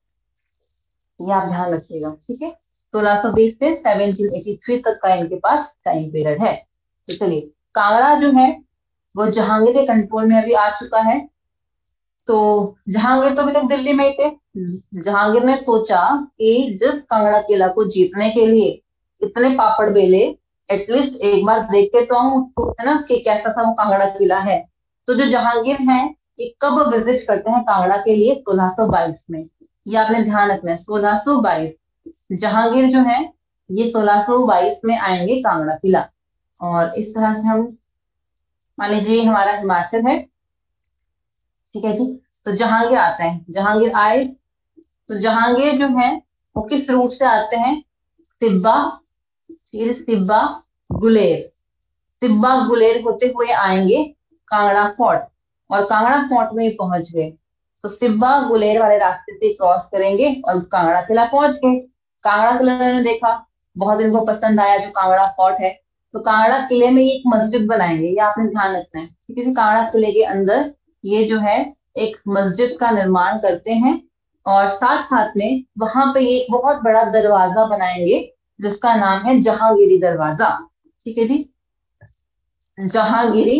S1: ये आप ध्यान रखिएगा। ठीक है, सोलह सौ बीस से सेवनटीन एटी थ्री तक का इनके पास टाइम पीरियड है। तो चलिए, कांगड़ा जो है वो जहांगीर के कंट्रोल में अभी आ चुका है। तो जहांगीर तो अभी तक दिल्ली में ही थे। जहांगीर ने सोचा कि जिस कांगड़ा किला को जीतने के लिए इतने पापड़ बेले, एटलीस्ट एक बार देख के तो आऊं उसको, है ना, कि कैसा था वो कांगड़ा किला है। तो जो जहांगीर है ये कब विजिट करते हैं कांगड़ा के लिए, सोलह सौ बाईस में। ये आपने ध्यान रखना है, सोलह सौ बाईस, जहांगीर जो है ये सोलह सौ बाईस में आएंगे कांगड़ा किला। और इस तरह से हम, मान लीजिए हमारा हिमाचल है, ठीक है जी। तो जहांगीर आता है, जहांगीर आए। तो जहांगीर जो है वो किस रूट से आते हैं? सिब्बा, फिर सिब्बा गुलेर, सिब्बा गुलेर होते हुए आएंगे कांगड़ा फोर्ट, और कांगड़ा फोर्ट में ही पहुंच गए। तो सिब्बा गुलेर वाले रास्ते से क्रॉस करेंगे और कांगड़ा किला पहुंच गए। कांगड़ा किला ने देखा, बहुत इनको पसंद आया जो कांगड़ा फोर्ट है। तो कांगड़ा किले में ये एक मस्जिद बनाएंगे, ये आपने ध्यान रखना है, ठीक है। कांगड़ा किले के अंदर ये जो है एक मस्जिद का निर्माण करते हैं, और साथ साथ में वहां पे एक बहुत बड़ा दरवाजा बनाएंगे जिसका नाम है जहांगीरी दरवाजा, ठीक है जी। जहांगीरी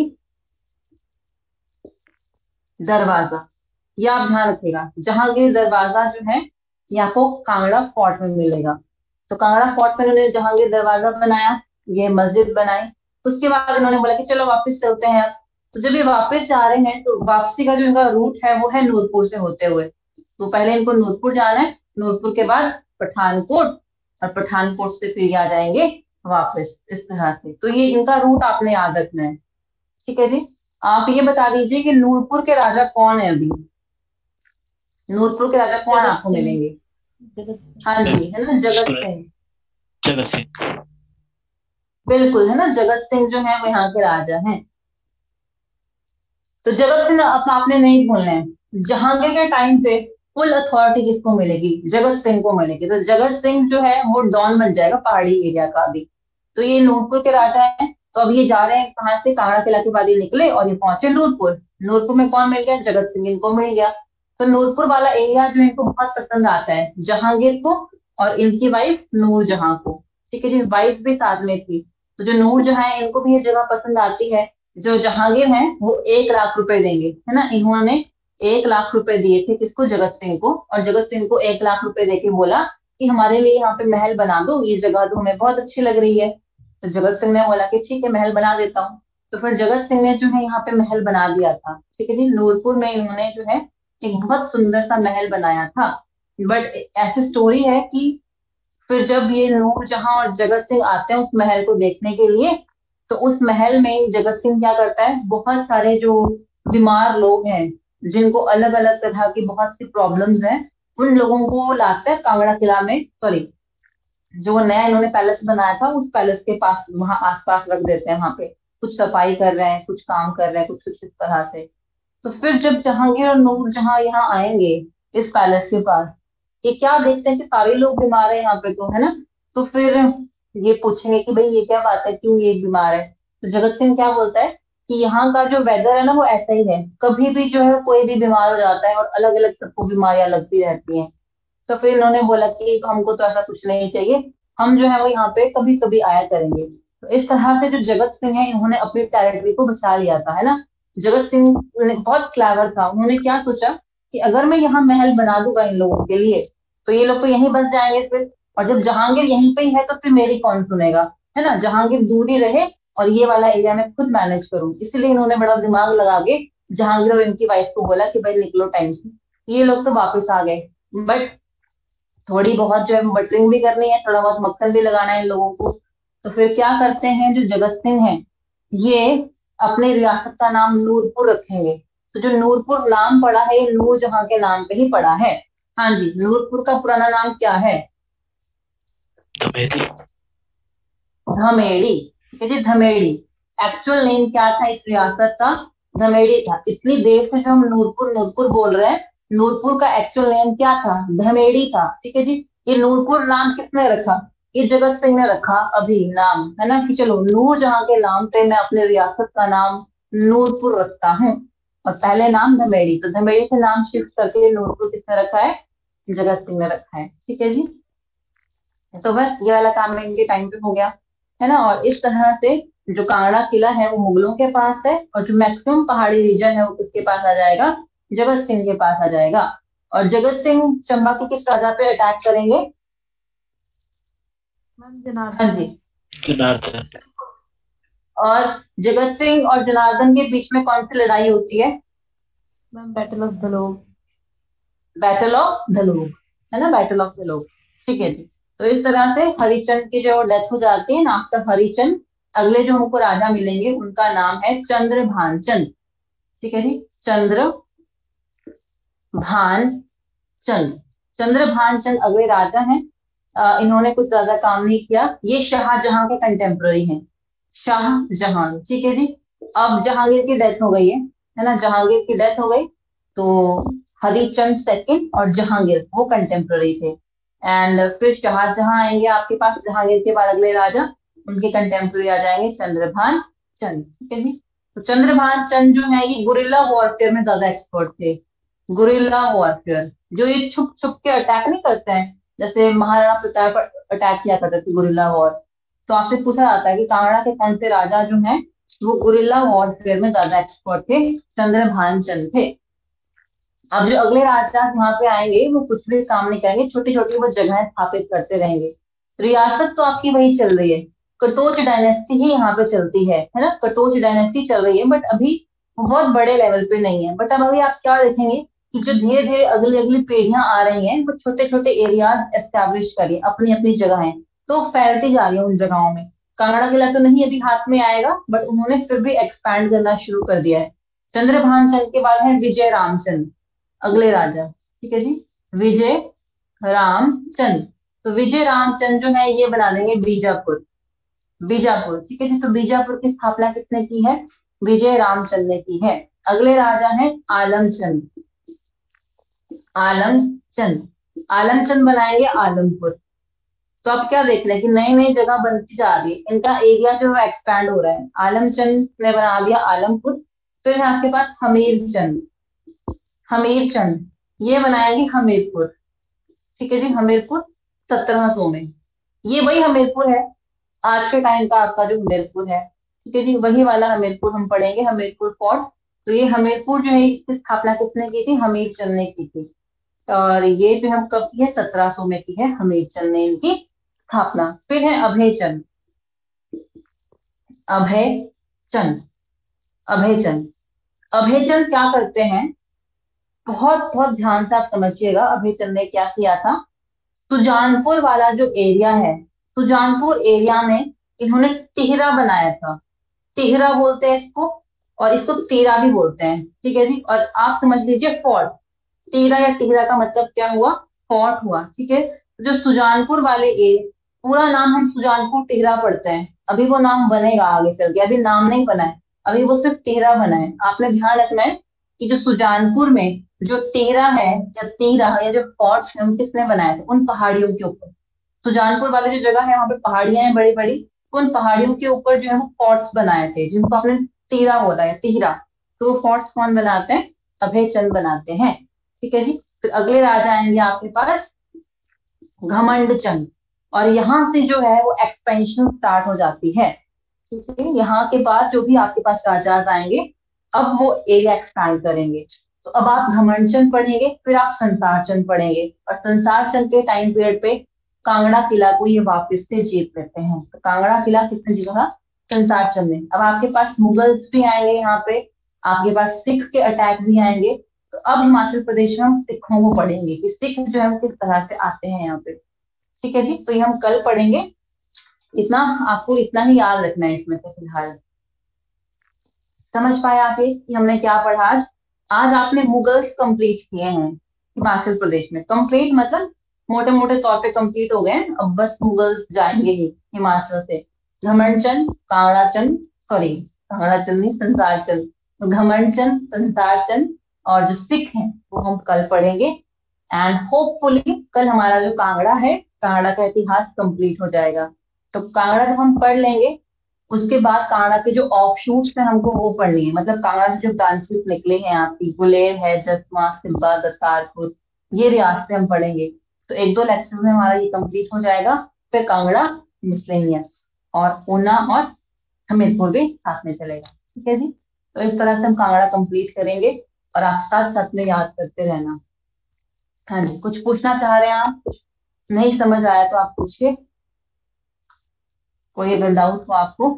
S1: दरवाजा, ये आप ध्यान रखिएगा। जहांगीर दरवाजा जो है ये आपको कांगड़ा फोर्ट में मिलेगा। तो कांगड़ा फोर्ट में उन्होंने जहांगीर दरवाजा बनाया, ये मस्जिद बनाई। उसके बाद उन्होंने बोला कि चलो वापस चलते हैं अब। तो जब ये वापस जा रहे हैं तो वापसी का जो इनका रूट है वो है नूरपुर से होते हुए। तो पहले इनको नूरपुर जाना है, नूरपुर के बाद पठानकोट, और पठानकोट से फिर ये आ जाएंगे वापस, इस तरह से। तो ये इनका रूट आपने याद रखना है, ठीक है जी। आप ये बता दीजिए कि नूरपुर के राजा कौन है अभी? नूरपुर के राजा कौन
S2: जगत
S1: आपको
S2: सिंह।
S1: मिलेंगे?
S2: जगत सिंह।
S1: हाँ जी, है ना, जगत सिंह,
S3: जगत सिंह।
S1: बिल्कुल, है ना, जगत सिंह जो है वो यहाँ के राजा हैं। तो जगत सिंह अब आपने नहीं भूलना है। जहांगीर के टाइम पे फुल अथॉरिटी किसको मिलेगी? जगत सिंह को मिलेगी। तो जगत सिंह जो है वो डॉन बन जाएगा पहाड़ी एरिया का अभी। तो ये नूरपुर के राजा हैं। तो अब ये जा रहे हैं कहाँ से? कांगड़ा किला के बाद ये निकले और ये पहुंचे नूरपुर। नूरपुर में कौन मिल गया? जगत सिंह इनको मिल गया। तो नूरपुर वाला एरिया जो इनको बहुत पसंद आता है, जहांगीर को और इनकी वाइफ नूरजहां को, ठीक है जी। वाइफ भी साथ में थी। तो जो नूरजहां है इनको भी ये जगह पसंद आती है। जो जहांगीर हैं वो एक लाख रुपए देंगे, है ना। इन्होंने एक लाख रुपए दिए थे किसको? जगत सिंह को। और जगत सिंह को एक लाख रुपए देके बोला कि हमारे लिए यहाँ पे महल बना दो, ये जगह तो हमें बहुत अच्छी लग रही है। तो जगत सिंह ने बोला कि ठीक है, महल बना देता हूँ। तो फिर जगत सिंह ने जो है यहाँ पे महल बना दिया था, ठीक है जी। नूरपुर में इन्होंने जो है एक बहुत सुंदर सा महल बनाया था। बट ऐसी स्टोरी है कि फिर जब ये नूरजहां और जगत सिंह आते हैं उस महल को देखने के लिए, तो उस महल में जगत सिंह क्या करता है, बहुत सारे जो बीमार लोग हैं जिनको अलग अलग तरह की बहुत सी प्रॉब्लम्स हैं, उन लोगों को लाता है कांगड़ा किला में, सॉरी जो नया इन्होंने पैलेस बनाया था उस पैलेस के पास, वहां आसपास रख देते हैं। वहां पे कुछ सफाई कर रहे हैं, कुछ काम कर रहे हैं, कुछ कुछ इस तरह से। तो फिर जब जहांगीर और नूरजहां यहाँ आएंगे इस पैलेस के पास, ये क्या देखते हैं कि सारे लोग बीमार है यहाँ पे, तो है ना। तो फिर ये पूछेंगे कि भाई ये क्या बात है, क्यों ये बीमार है? तो जगत सिंह क्या बोलता है कि यहाँ का जो वेदर है ना वो ऐसा ही है, कभी भी जो है कोई भी बीमार हो जाता है और अलग अलग सबको बीमारियां लगती रहती हैं। तो फिर इन्होंने बोला कि हमको तो ऐसा कुछ नहीं चाहिए, हम जो है वो यहाँ पे कभी कभी आया करेंगे। तो इस तरह से जो जगत सिंह है इन्होंने अपनी टेरिटरी को बचा लिया था, है ना। जगत सिंह बहुत क्लेवर था। उन्होंने क्या सोचा कि अगर मैं यहाँ महल बना दूंगा इन लोगों के लिए तो ये लोग तो यहीं बस जाएंगे फिर, और जब जहांगीर यहीं पे ही है तो फिर मेरी कौन सुनेगा, है ना। जहांगीर दूर ही रहे और ये वाला एरिया मैं खुद मैनेज करूँ। इसलिए इन्होंने बड़ा दिमाग लगा के जहांगीर और इनकी वाइफ को बोला कि भाई निकलो टाइम से। ये लोग तो वापस आ गए, बट थोड़ी बहुत जो है बटरिंग भी करनी है, थोड़ा बहुत मक्खन भी लगाना है इन लोगों को। तो फिर क्या करते हैं जो जगत सिंह है, ये अपने रियासत का नाम नूरपुर रखेंगे। तो जो नूरपुर नाम पड़ा है ये नूरजहां के नाम पे ही पड़ा है। हाँ जी, नूरपुर का पुराना नाम क्या है?
S3: धमेली।
S1: धमेड़ी, ठीक है जी, धमेड़ी। एक्चुअल नेम क्या था इस रियासत का? धमेड़ी था। इतनी देर से जो हम नूरपुर नूरपुर बोल रहे हैं, नूरपुर का एक्चुअल नेम क्या था? धमेड़ी था, ठीक है जी। ये नूरपुर नाम किसने रखा? ये जगत सिंह ने रखा अभी नाम, है ना, कि चलो नूरजहां के नाम पे मैं अपने रियासत का नाम नूरपुर रखता हूँ। और पहले नाम धमेड़ी, तो धमेड़ी से नाम शिफ्ट करके नूरपुर किसने रखा है? जगत सिंह ने रखा है, ठीक है जी। तो बस ये वाला काम इनके टाइम पे हो गया, है ना। और इस तरह से जो कांगड़ा किला है वो मुगलों के पास है, और जो मैक्सिमम पहाड़ी रीजन है वो किसके पास आ जाएगा? जगत सिंह के पास आ जाएगा। और जगत सिंह चंबा के किस राजा पे अटैक करेंगे?
S2: मैम जनार्दन।
S1: हाँ जी।
S3: जनार्दन।
S1: और जगत सिंह और जनार्दन के बीच में कौन सी लड़ाई होती है?
S2: Ma'am battle of Dhalog.
S1: Battle of Dhaluk, है ना, बैटल ऑफ धलूक, ठीक है जी। तो इस तरह से हरिचंद की जो डेथ हो जाती है ना, आफ्टर हरिचंद अगले जो हमको राजा मिलेंगे उनका नाम है चंद्रभान चंद, ठीक है जी, चंद्र भान चंद। चंद्रभान चंद अगले राजा हैं। अ, इन्होंने कुछ ज्यादा काम नहीं किया। ये शाहजहां के कंटेम्प्रेरी हैं। शाहजहां, ठीक है जी। अब जहांगीर की डेथ हो गई है है ना, जहांगीर की डेथ हो गई, तो हरिचंद सेकंड और जहांगीर वो कंटेम्प्रेरी थे। एंड फिर शाहजहां आएंगे आपके पास, जहांगीर के बाद अगले राजा, उनके कंटेम्प्रेरी आ जाएंगे चंद्रभान चंद, ठीक है जी। तो चंद्रभान चंद जो है ये गुरिल्ला वॉरफेयर में ज्यादा एक्सपर्ट थे। गुरिल्ला वॉरफेयर, जो ये छुप छुप के अटैक नहीं करते हैं, जैसे महाराणा प्रताप पर अटैक किया करते थे गुरिल्ला वॉर। तो आपसे पूछा जाता है कि कांगड़ा के कौन से राजा जो हैं वो गुरिल्ला वॉरफेयर में ज्यादा एक्सपर्ट थे। चंद्रभान चंद थे। अब जो अगले राजा यहाँ पे आएंगे वो कुछ भी काम नहीं करेंगे, छोटी छोटी वो जगहें स्थापित करते रहेंगे। रियासत तो आपकी वही चल रही है, कटोच डायनेस्टी ही यहाँ पे चलती है है ना, कटोच डायनेस्टी चल रही है, बट अभी बहुत बड़े लेवल पे नहीं है। बट अब अभी आप क्या देखेंगे कि जो धीरे धीरे अगली अगली पीढ़ियां आ रही हैं वो छोटे छोटे एरियाज एस्टेब्लिश करिए, अपनी अपनी जगह है, तो फैलती जा रही है उन जगहों में। कांगड़ा किला तो नहीं अभी हाथ में आएगा, बट उन्होंने फिर भी एक्सपैंड करना शुरू कर दिया है। चंद्रभान चंद के बाद है विजय रामचंद्र, अगले राजा, ठीक है जी। विजय रामचंद्र, तो विजय रामचंद्र जो है ये बना देंगे बीजापुर। बीजापुर, ठीक है जी। तो बीजापुर की स्थापना किसने की है? विजय रामचंद्र ने की है। अगले राजा है आलमचंद। आलमचंद, आलमचंद बनाएंगे आलमपुर। तो आप क्या देख रहे हैं कि नई नई जगह बनती जा रही है, इनका एरिया जो है एक्सपैंड हो रहा है। आलमचंद ने बना दिया आलमपुर। फिर है आपके पास हमीरचंद। हमीरचंद ये बनाएंगे हमीरपुर, ठीक है जी। हमीरपुर सत्रह सौ में, ये वही हमीरपुर है आज के टाइम का आपका जो हमीरपुर है, ठीक है जी। वही वाला हमीरपुर हम पढ़ेंगे, हमीरपुर फोर्ट। तो ये हमीरपुर जो है इसकी स्थापना किसने की थी? हमीरचंद ने की थी। और ये जो हम कब की है? सत्रह सौ में की है हमीरचंद ने इनकी स्थापना। फिर है अभयचंद। अभयचंद, अभयचंद, अभयचंद क्या करते हैं? बहुत बहुत ध्यान से आप समझिएगा, अभयचंद ने क्या किया था। सुजानपुर वाला जो एरिया है, सुजानपुर एरिया में इन्होंने टिहरा बनाया था। टिहरा बोलते हैं इसको, और इसको टीरा भी बोलते हैं, ठीक है जी। और आप समझ लीजिए फोर्ट, टीरा या टिहरा का मतलब क्या हुआ? फोर्ट हुआ, ठीक है। जो सुजानपुर वाले एरिया, पूरा नाम हम सुजानपुर टिहरा पढ़ते हैं, अभी वो नाम बनेगा आगे चल के, अभी नाम नहीं बना है, अभी वो सिर्फ टिहरा बना है। आपने ध्यान रखना है कि जो सुजानपुर में जो टीरा है या टीरा या जो फोर्ट है वो किसने बनाए थे? उन पहाड़ियों के ऊपर। सुजानपुर वाली जो जगह है वहां पे पहाड़ियां हैं बड़ी बड़ी, तो उन पहाड़ियों के ऊपर जो है वो फोर्ट्स बनाए थे, जिनको आपने टीरा बोला है, टिहरा। तो वो फोर्ट्स कौन बनाते हैं? अभयचंद बनाते हैं, ठीक है जी। फिर अगले राजा आएंगे आपके पास घमंड चंद। और यहाँ से जो है वो एक्सपेंशन स्टार्ट हो जाती है, ठीक है। यहाँ के बाद जो भी आपके पास राजा आएंगे अब वो एरिया एक्सपैंड करेंगे। तो अब आप घमंड चंद पढ़ेंगे, फिर आप संसार चंद पढ़ेंगे, और संसार चंद के टाइम पीरियड पे कांगड़ा किला को ये वापस से जीत लेते हैं। तो कांगड़ा किला किसने जीता था? संसार चंद ने। अब आपके पास मुगल्स भी आएंगे यहाँ पे, आपके पास सिख के अटैक भी आएंगे। तो अब हिमाचल प्रदेश में हम सिखों को पढ़ेंगे कि सिख जो है वो किस तरह से आते हैं यहाँ पे, ठीक है जी। तो ये हम कल पढ़ेंगे। इतना आपको इतना ही याद रखना है इसमें से फिलहाल। समझ पाए आप ये कि हमने क्या पढ़ा आज? आज आपने मुगल्स कंप्लीट किए हैं हिमाचल प्रदेश में। कंप्लीट मतलब मोटे मोटे तौर पे कंप्लीट हो गए हैं, अब बस मुगल्स जाएंगे ही हिमाचल से। घमंड चंद, कांगड़ा चंद, सॉरी कांगड़ा चंद नहीं, संसार चंद। तो घमंड चंद, संसार चंद और जो सिख हैं वो हम कल पढ़ेंगे। एंड होपफुली कल हमारा जो कांगड़ा है, कांगड़ा का इतिहास कंप्लीट हो जाएगा। तो कांगड़ा जब हम पढ़ लेंगे उसके बाद कांगड़ा के जो ऑफ शूट्स है हमको वो पढ़नी है, मतलब कांगड़ा के जो ब्रांचेस निकले हैं आपकी, गुलेर है, जसवा, सिब्बा, दत्तारपुर, ये रियासतें हम पढ़ेंगे। तो एक दो लेक्चर में हमारा ये कंप्लीट हो जाएगा। फिर कांगड़ा मिसलेनियस और ऊना और हमीरपुर भी साथ में चलेगा, ठीक है जी। तो इस तरह से हम कांगड़ा कंप्लीट करेंगे और आप साथ साथ में याद करते रहना। हाँ जी, कुछ पूछना चाह रहे हैं आप? कुछ नहीं समझ आया तो आप पूछिए, कोई अगर डाउट हो आपको।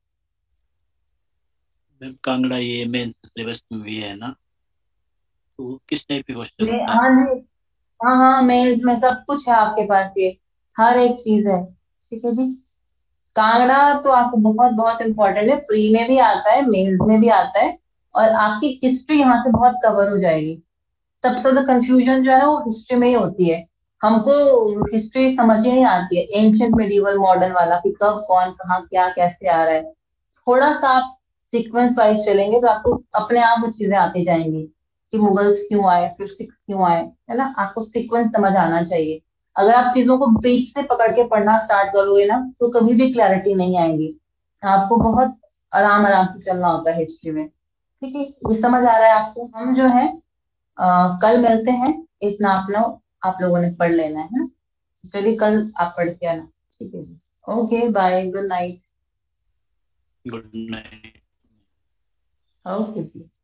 S3: मैम कांगड़ा ये मेन सिलेबस में भी है ना, तो किस टाइप के क्वेश्चन
S1: ले
S3: होता है?
S1: हाँ जी, हाँ हाँ, मेल्स में सब कुछ है आपके पास, ये हर एक चीज है, ठीक है जी। कांगड़ा तो आपको बहुत बहुत इंपॉर्टेंट है, प्री में भी आता है, मेल्स में भी आता है, और आपकी हिस्ट्री यहाँ से बहुत कवर हो जाएगी। सबसे ज्यादा कंफ्यूजन जो है वो हिस्ट्री में ही होती है। हमको हिस्ट्री समझ ही नहीं आती है, एंशियंट मिडीवल मॉडर्न वाला, कि कब कौन कहाँ क्या कैसे आ रहा है। थोड़ा सा आप सीक्वेंस वाइज चलेंगे तो आपको अपने आप वो चीजें आती जाएंगी, कि मुगल्स क्यों आए, फिर सिख क्यों आए, है ना। आपको सीक्वेंस समझ आना चाहिए। अगर आप चीजों को बीच से पकड़ के पढ़ना स्टार्ट करोगे ना, तो कभी भी क्लैरिटी नहीं आएगी। आपको बहुत आराम आराम से चलना होता है हिस्ट्री में। ठीक है, ये समझ आ रहा है आपको। हम जो है अ, कल मिलते हैं। इतना आप लोग आप लोगों ने पढ़ लेना है ना। चलिए कल आप पढ़ के आना। ठीक है जी। Okay, bye, good night.
S3: Good night.
S1: Okay जी।